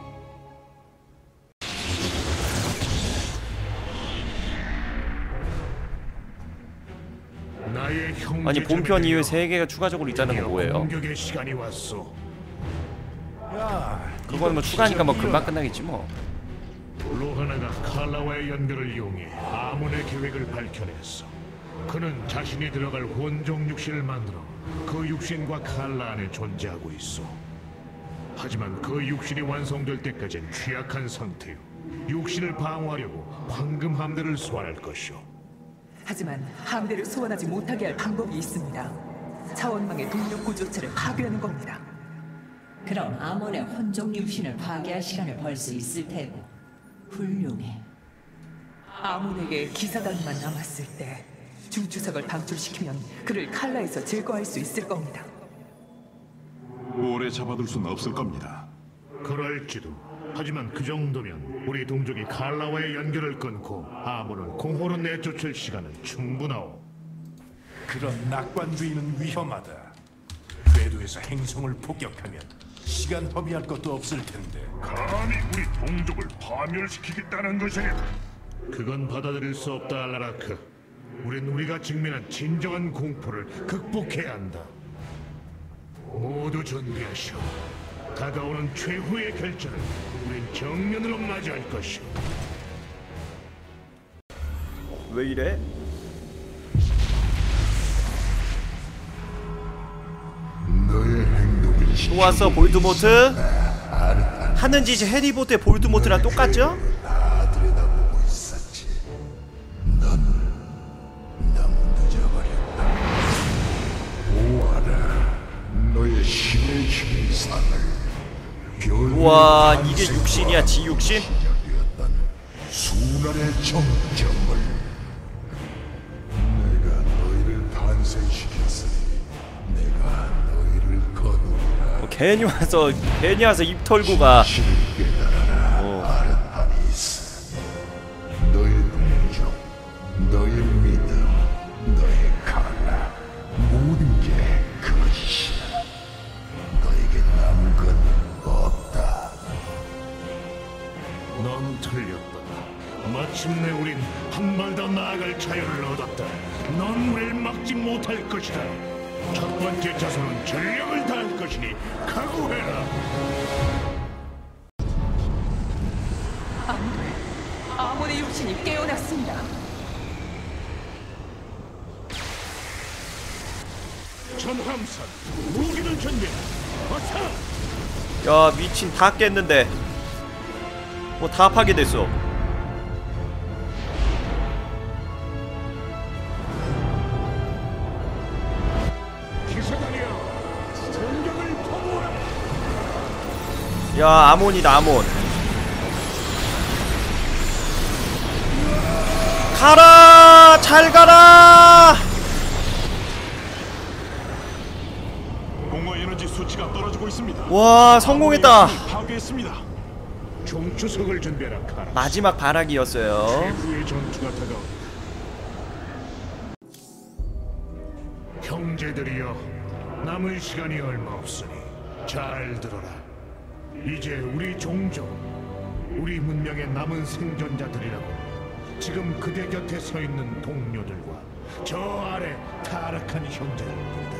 아니 본편 이후에 세 개가 추가적으로 있다는 건 뭐예요? 공격의 시간이 왔어. 그거는 뭐 추가니까 뭐 금방 끝나겠지 뭐. 로하나가 칼라와의 연결을 이용해 아몬의 계획을 밝혀냈어. 그는 자신이 들어갈 혼종 육신을 만들어 그 육신과 칼라 안에 존재하고 있어. 하지만 그 육신이 완성될 때까지는 취약한 상태요. 육신을 방어하려고 황금 함대를 소환할 것이오. 하지만 함대를 소환하지 못하게 할 방법이 있습니다. 차원망의 동력 구조체를 파괴하는 겁니다. 그럼 아몬의 혼종 육신을 파괴할 시간을 벌 수 있을 테고. 훌륭해. 아몬에게 기사단만 남았을 때 중추석을 방출시키면 그를 칼라에서 제거할 수 있을 겁니다. 오래 잡아둘 수는 없을 겁니다. 그럴지도. 하지만 그 정도면 우리 동족이 칼라와의 연결을 끊고 아몬을 공허로 내쫓을 시간은 충분하오. 그런 낙관주의는 위험하다. 궤도에서 행성을 폭격하면 시간 허비할 것도 없을 텐데. 감히 우리 동족을 파멸시키겠다는 것이냐? 그건 받아들일 수 없다, 알라라크. 우린 우리가 직면한 진정한 공포를 극복해야 한다. 모두 준비하시오. 다가오는 최후의 결전을 우린 정면으로 맞이할 것이오. 왜 이래? 너의 행동을 또 왔어 볼드모트? 하는 짓이 해리포터의 볼드모트랑 똑같죠? 다 들여다보고 있었지. 넌 너무 늦어버렸다. 보아라, 너의 신의 형상을. 우와, 이게 육신이야, 지 육신? 순환의 정점을. 내가 너희를 탄생시켰으니 내가 너희를 거두리라. 어, 괜히 와서 괜히 와서 입 털고 가. 깨달아라, 아르타니스. 너의 동족, 너의 믿음, 너의 칼라, 모든 게 그것이야. 너에게 남은 건 없다. 넌 틀렸다. 마침내 우린 한 발 더 나아갈 자유를 얻었다. 넌 우리를 막지 못할 것이다. 첫 번째 자손은 전력을 다할 것이니 각오해라. 아몬의 육신이 깨어났습니다. 전함선 무기를 준비. 어서. 야 미친 다 깼는데 뭐 다 파괴됐어. 기사단이여, 공격을 퍼부어라. 야 아몬이다 아몬. 가라 잘 가라. 공허 에너지 수치가 떨어지고 있습니다. 와 성공했다. 파괴했습니다. 종추석을 준비해라 카라. 마지막 발악이었어요. 최후의 전투가 다가온다. 형제들이여, 남은 시간이 얼마 없으니 잘 들어라. 이제 우리 종족, 우리 문명의 남은 생존자들이라고 지금 그대 곁에 서 있는 동료들과 저 아래 타락한 형제들입니다.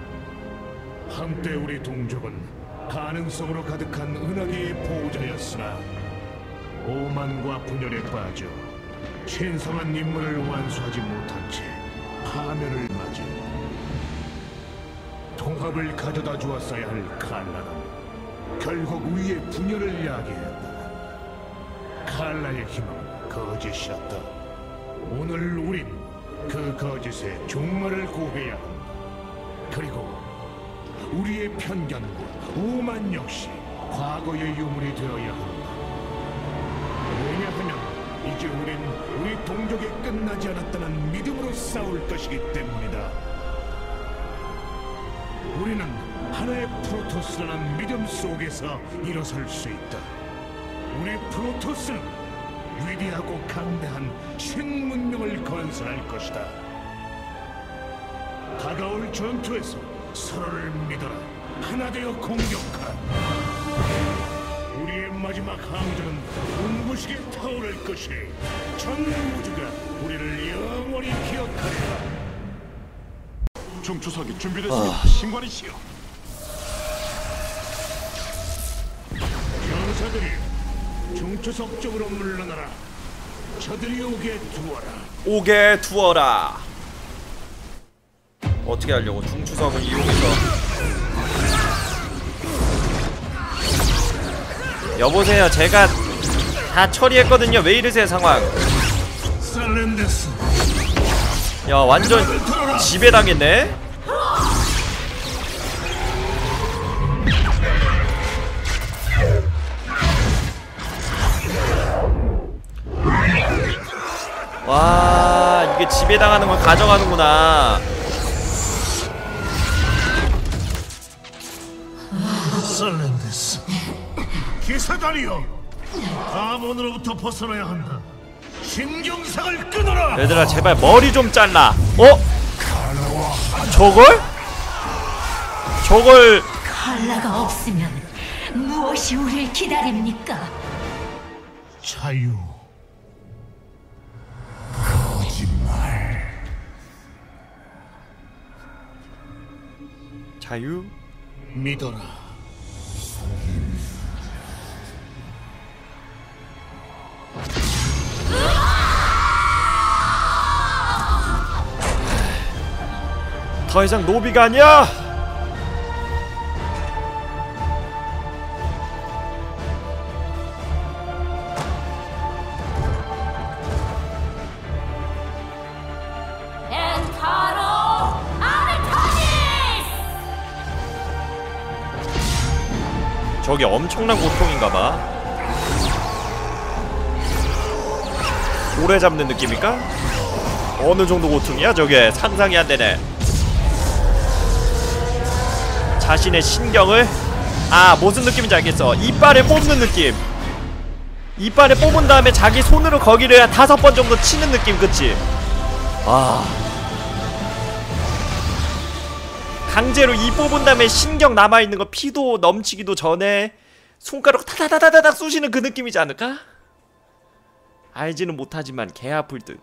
한때 우리 동족은 가능성으로 가득한 은하계의 보호자였으나 오만과 분열에 빠져 신성한 임무를 완수하지 못한 채 파멸을 맞이했다. 통합을 가져다 주었어야 할 칼라는 결국 우리의 분열을 야기했다. 칼라의 희망은 거짓이었다. 오늘 우린 그 거짓의 종말을 고해야 한다. 그리고 우리의 편견과 오만 역시 과거의 유물이 되어야 한다. 왜냐하면 이제 우린 우리 동족이 끝나지 않았다는 믿음으로 싸울 것이기 때문이다. 우리는 하나의 프로토스라는 믿음 속에서 일어설 수 있다. 우리 프로토스는 위대하고 강대한 신문명을 건설할 것이다. 다가올 전투에서 서로를 믿어라. 하나 되어 공격하라. 우리의 마지막 항전은 눈부시게 타오를 것이 전 우주가 우리를 영원히 기억하리라. 중추석이 준비됐습니다. 아... 신관이시여. 병사들이 중추석 쪽으로 물러나라. 저들이 오게 두어라. 오게 두어라. 어떻게 하려고? 중추석을 이용해서. 여보세요, 제가 다 처리했거든요. 왜 이러세요 상황? 야 완전 지배당했네. 와 이게 지배당하는 걸 가져가는구나. 살렌데스, 기사단이여, 아몬으로부터 벗어나야 한다. 신경상을 끊어라. 얘들아 제발 머리 좀 잘라. 어? 저걸? 저걸 칼라가 없으면 무엇이 우리를 기다립니까? 자유. 거짓말. 자유? 믿어라. 더 이상 노비가 아니야. 엔카로 아르타니스. 저게 엄청난 고통인가봐. 오래 잡는 느낌일까? 어느 정도 고통이야 저게? 상상이 안 되네. 자신의 신경을, 아 무슨 느낌인지 알겠어. 이빨에 뽑는 느낌. 이빨에 뽑은 다음에 자기 손으로 거기를 다섯 번 정도 치는 느낌. 그치? 아 강제로 이 뽑은 다음에 신경 남아있는 거 피도 넘치기도 전에 손가락 타다다다닥 쑤시는 그 느낌이지 않을까? 알지는 못하지만 개 아플 듯.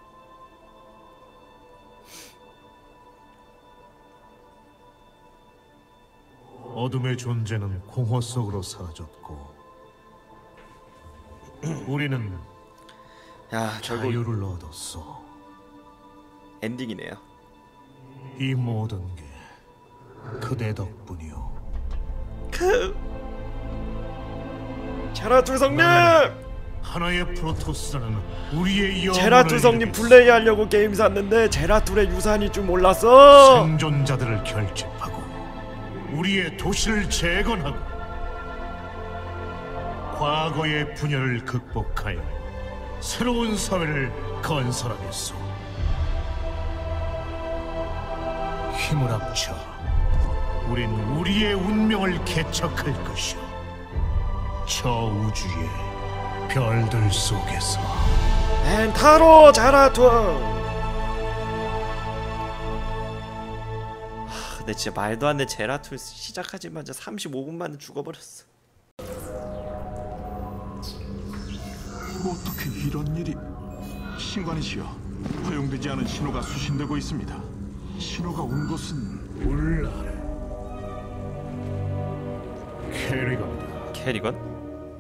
어둠의 존재는 공허 속으로 사라졌고 우리는 야, 결국 자유를 얻었어. 엔딩이네요. 이 모든 게 그대 덕분이오. 그 제라툴 성님! 하나의 프로토스라는 우리의 영혼을 제라툴 성님 일으켰어. 플레이하려고 게임 샀는데 제라툴의 유산이 좀 올랐어. 생존자들을 결집하고 우리의 도시를 재건하고 과거의 분열을 극복하여 새로운 사회를 건설하겠소. 힘을 합쳐 우린 우리의 운명을 개척할 것이오. 저 우주의 별들 속에서. 엔타로 제라툴. 하, 근데 진짜 말도 안 돼. 제라툴 시작하자마자 삼십오 분 만에 죽어버렸어. 어떻게 이런 일이... 신관이시여, 허용되지 않은 신호가 수신되고 있습니다. 신호가 온 곳은... 울라르. 캐리건이다. 캐리건?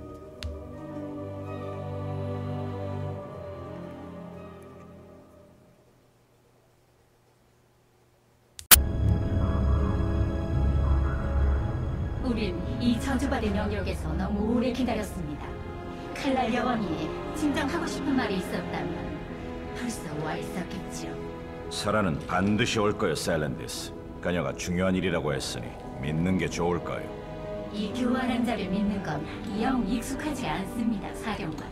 우린 이 저주받은 영역에서 너무 오래 기다렸습니다. 칼날 여왕이 진정하고 싶은 말이 있었다면 벌써 와 있었겠지요. 사라는 반드시 올 거요, 셀렌디스. 그녀가 중요한 일이라고 했으니 믿는 게 좋을 거요. 이 교활한 자를 믿는 건 영 익숙하지 않습니다, 사령관.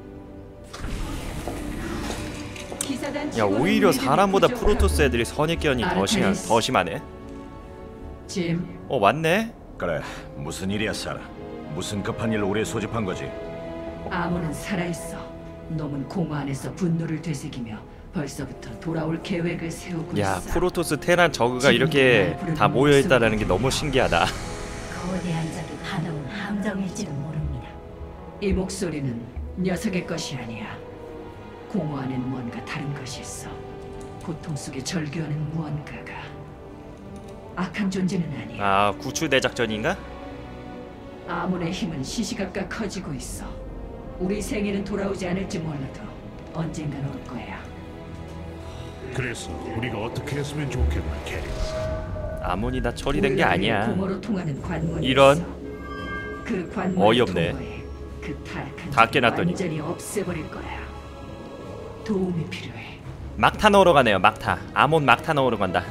야, 오히려 사람보다 프로토스 애들이 선입견이 더, 심, 더 심하네. 짐. 어, 맞네. 그래, 무슨 일이야, 사라? 무슨 급한 일로 우리 소집한 거지? 아몬은 살아있어. 놈은 공허 안에서 분노를 되새기며 벌써부터 돌아올 계획을 세우고 야, 있어. 프로토스, 테란, 저그가 이렇게 다 모여있다는 게 너무 신기하다. 거대한 적이 가져온 함정일지도 모릅니다. 이 목소리는 녀석의 것이 아니야. 공허 안엔 뭔가 다른 것이 있어. 고통 속에 절규하는 무언가가. 악한 존재는 아니야. 아, 구출 대작전인가? 아몬의 힘은 시시각각 커지고 있어. 우리 생에는 돌아오지 않을지 몰라도 언젠간 올 거야. 그래서 우리가 어떻게 했으면 좋겠나, 캐리. 아몬이 다 처리된 게 아니야. 공허로 통하는 관문이 이런. 있어. 그 관문 어이없네. 그 타락한 다 적을 깨놨더니. 완전히 없애버릴 거야. 도움이 필요해. 막타 넣으러 가네요. 막타. 아몬 막타 넣으러 간다.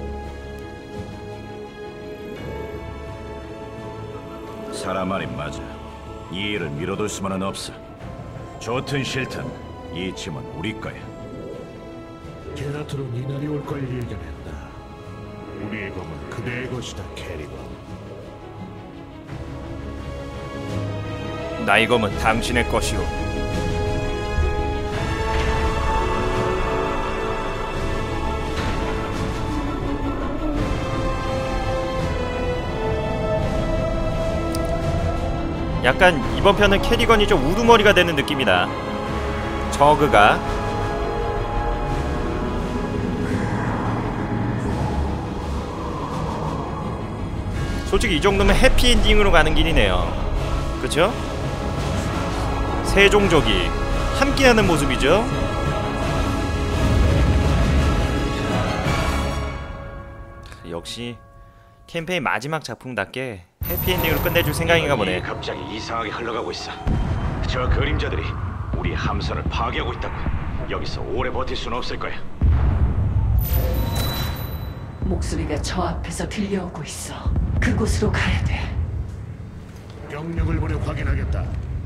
사라 말이 맞아. 이 일을 미뤄둘 수만은 없어. 좋든 싫든 이 짐은 우리 거야. 제라툴은 이날이 올 걸 예견했다. 우리의 검은 그대의 것이다, 캐리건. 나의 검은 당신의 것이오. 약간 이번 편은 캐리건이 좀 우두머리가 되는 느낌이다. 저그가 솔직히 이 정도면 해피엔딩으로 가는 길이네요. 그쵸? 세종족이 함께하는 모습이죠. 역시 캠페인 마지막 작품답게 해피엔딩으로 끝내줄 생각인가 보네. 갑자기 이상하게 흘러가고 있어. 저 그림자들이 우리 함선을 파괴하고 있다고. 여기서 오래 버틸 수는 없을 거야. 목소리가 저 앞에서 들려오고 있어. 그곳으로 가야 돼. 병력을 보내 확인하겠다.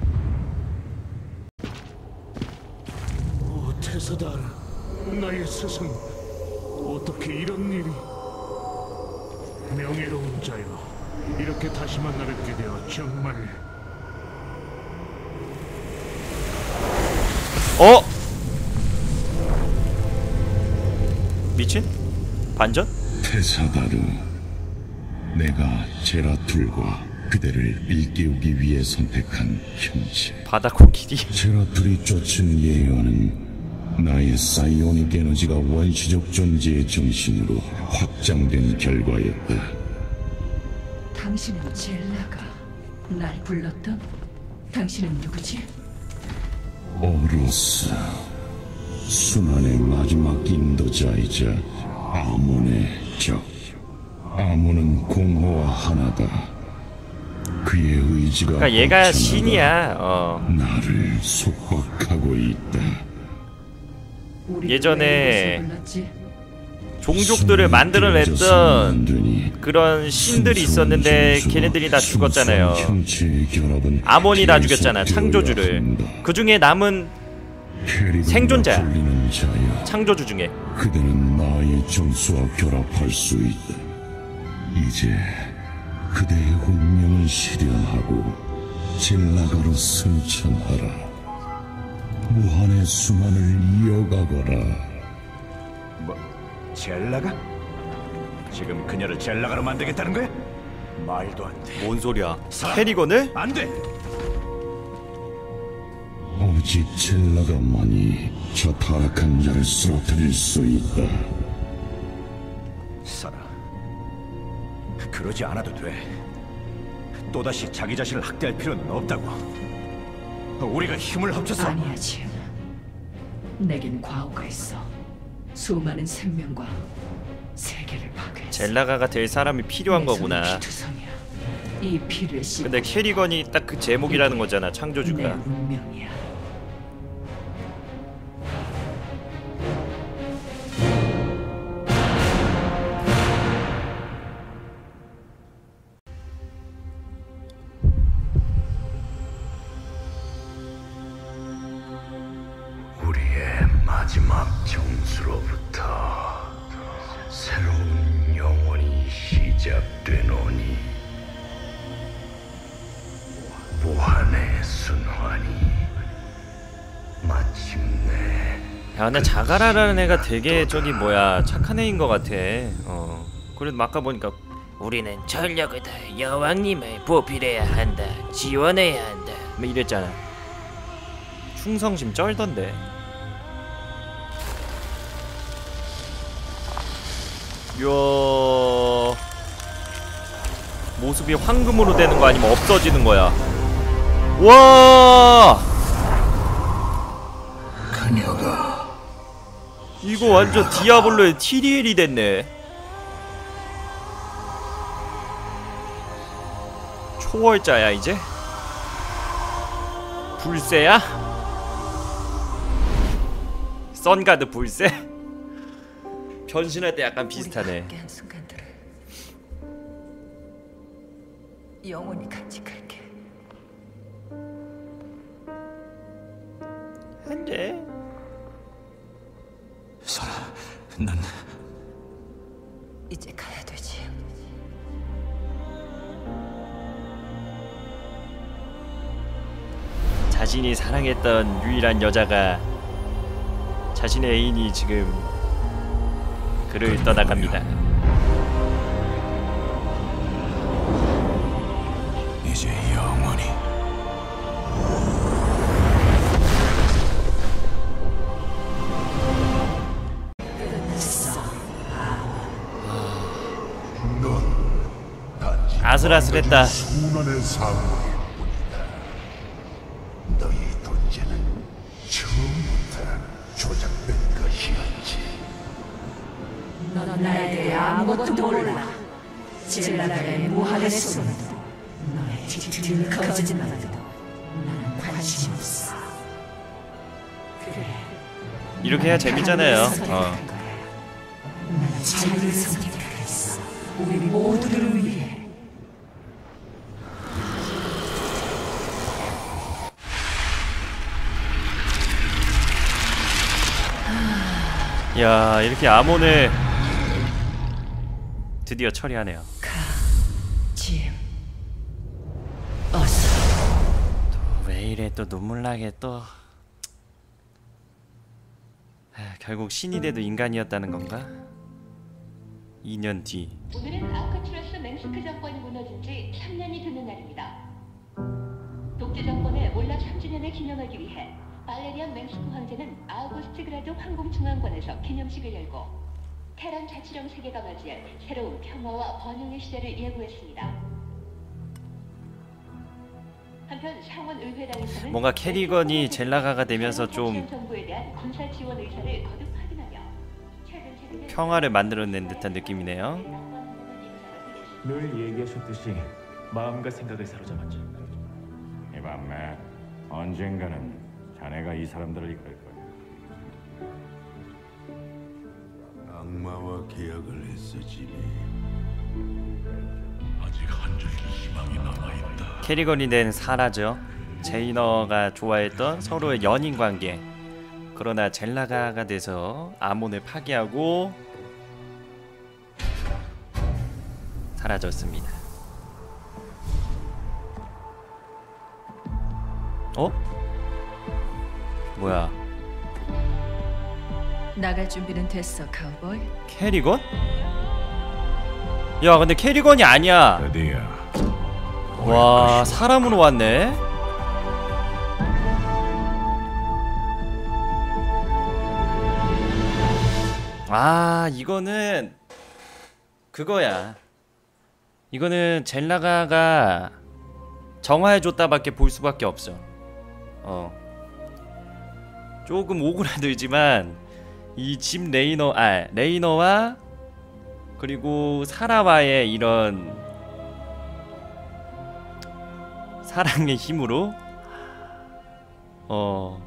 오, 테사달, 나의 스승, 어떻게 이런 일이? 명예로운 자여, 이렇게 다시 만나 뵙게 되어 정말... 어? 미친? 반전? 테사다르, 내가 제라툴과 그대를 일깨우기 위해 선택한 형제. 바다 코끼리. 제라툴이 쫓은 예언은 나의 사이오닉 에너지가 원시적 존재의 정신으로 확장된 결과였다. 당신은 젤라가 날 불렀던? 당신은 누구지? 오르스, 순환의 마지막 인도자이자 아몬의 적. 아몬은 공허와 하나다. 그의 의지가 그러니까 얘가 거창하다. 신이야. 어. 나를 속박하고 있다. 예전에 종족들을 만들어냈던 그런 신들이 있었는데 걔네들이 다 죽었잖아요. 아몬이 다 죽였잖아, 창조주를. 그 중에 남은 생존자야, 창조주 중에. 그대는 나의 정수와 결합할 수 있다. 이제 그대의 운명을 실현하고 젤라가로 승천하라. 무한의 수만을 이어가거라. 뭐, 젤라가? 지금 그녀를 젤라가로 만들겠다는 거야? 말도 안 돼. 뭔 소리야? 캐리건을? 안 돼. 오직 젤라가만이 저 타락한 자를 쓰러뜨릴 수 있다. 사라, 그러지 않아도 돼. 또다시 자기 자신을 학대할 필요는 없다고. 우리가 힘을 합쳐서. 아니야, 지은. 내겐 과오가 있어. 수많은 생명과 세계를 파괴했어. 젤라가가 될 사람이 필요한 거구나. 이 피를 씹. 근데 캐리건이 딱 그 제목이라는 거잖아, 창조주가. 내 운명이야. 우리의 마지막 정수로부터 새로운 영혼이 시작되노니 무한의 순환이 마침내. 야, 근데 자가라라는 애가 되게 저기 뭐야 착한 애인 것 같아. 어. 그래도 아까 보니까 우리는 전력을 다해 여왕님을 보필해야 한다, 지원해야 한다, 뭐 이랬잖아. 충성심 쩔던데. 요 모습이 황금으로 되는 거 아니면 없어지는 거야. 와, 그녀가 이거 완전 디아블로의 티리엘이 됐네. 초월자야 이제? 불새야? 선가드 불새? 변신할 때 약간 비슷하네. 함께한 순간들을 영원히 간직할게. 안돼. 설아, 난 이제 가야 되지. 자신이 사랑했던 유일한 여자가, 자신의 애인이 지금 그를 떠나갑니다. 이제 영원히 아슬아슬했다. 순환의 상황일 뿐이다. 너희 존재는 처음부터 조작된 것이었지. 넌 나에 대해 아무것도 몰라. 젤라가의 무한의 손도 너의 뒤틀린 거짓말도 나는 관심 없어. 그래, 이렇게 해야 재밌잖아요. 어. 나는 자유를 선택하겠어. 우리 모두를 위해. 야, 이렇게 아몬을 드디어 처리하네요. 짐, 어서. 또 왜 이래, 또 눈물 나게 또. 아, 결국 신이 돼도 인간이었다는 건가? 이 년 뒤. 오늘은 아크투러스 맹스크 정권이 무너진 지 삼 년이 되는 날입니다. 독재 정권의 몰락 삼 주년을 기념하기 위해 발레리안 맹스크 황제는 아우구스트 그라드 황궁중앙관에서 기념식을 열고 테란 자치령 세계가 맞이할 새로운 평화와 번영의 시대를 예고했습니다. 한편 한편 상원 의회당에서는 뭔가 캐리건이 젤라가가 되면서 좀 정부에 대한 군사 지원 의사를 거듭 확인하며 최근 최근에 평화를 만들어낸 듯한 느낌이네요. 늘 얘기하셨듯이 마음과 생각을 사로잡았죠. 이봐, 매 언젠가는 자네가 이 사람들을 이끌 거야. 악마와 계약을 했어, 지미. 아직 한 줄기 희망이 남아있다. 캐리건이 된 사라죠. 제이너가 좋아했던 서로의 연인 관계. 그러나 젤라가가 돼서 아몬을 파괴하고 사라졌습니다. 어? 뭐야? 나갈 준비는 됐어, 카우보이? 캐리건? 야, 근데 캐리건이 아니야. 드디어 와, 사람으로 왔네. 아, 이거는 그거야. 이거는 젤라가가 정화해줬다밖에 볼 수밖에 없어. 어. 조금 오그라들지만 이 짐 레이너, 아, 레이너와 그리고 사라와의 이런 사랑의 힘으로 어.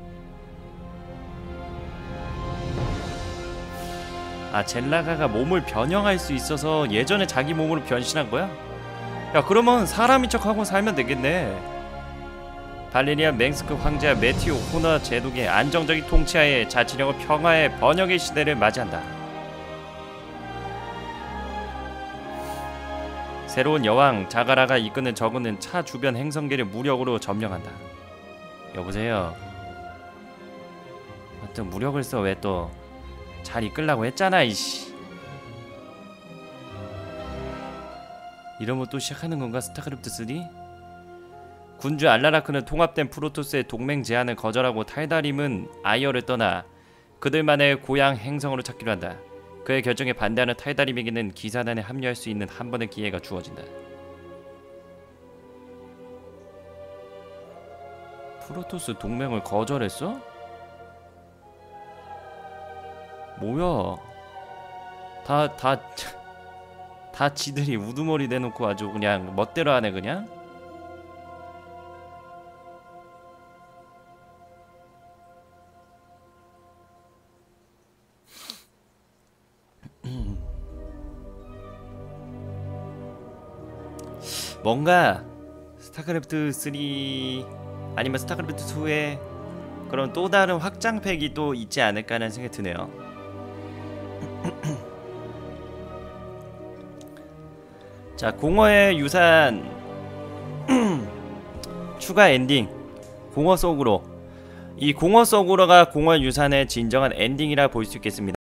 아, 젤라가가 몸을 변형할 수 있어서 예전에 자기 몸으로 변신한 거야? 야, 그러면 사람인 척하고 살면 되겠네. 발레리안 맹스크 황제와 매튜 호너 제독의 안정적인 통치하에 자치령은 평화의 번영의 시대를 맞이한다. 새로운 여왕 자가라가 이끄는 저그는 차 주변 행성계를 무력으로 점령한다. 여보세요. 또 무력을 써. 왜 또 잘 이끌라고 했잖아, 이씨. 이러면 또 시작하는 건가, 스타크래프트 쓰리? 군주 알라라크는 통합된 프로토스의 동맹 제안을 거절하고 탈다림은 아이어를 떠나 그들만의 고향 행성으로 찾기로 한다. 그의 결정에 반대하는 탈다림에게는 기사단에 합류할 수 있는 한 번의 기회가 주어진다. 프로토스 동맹을 거절했어? 뭐야? 다, 다, 다 지들이 우두머리 대놓고 아주 그냥 멋대로 하네, 그냥? 뭔가 스타크래프트 쓰리 아니면 스타크래프트 투에 그런 또 다른 확장팩이 또 있지 않을까 하는 생각이 드네요. 자, 공허의 유산 추가 엔딩. 공허 속으로. 이 공허 속으로가 공허 유산의 진정한 엔딩이라 볼 수 있겠습니다.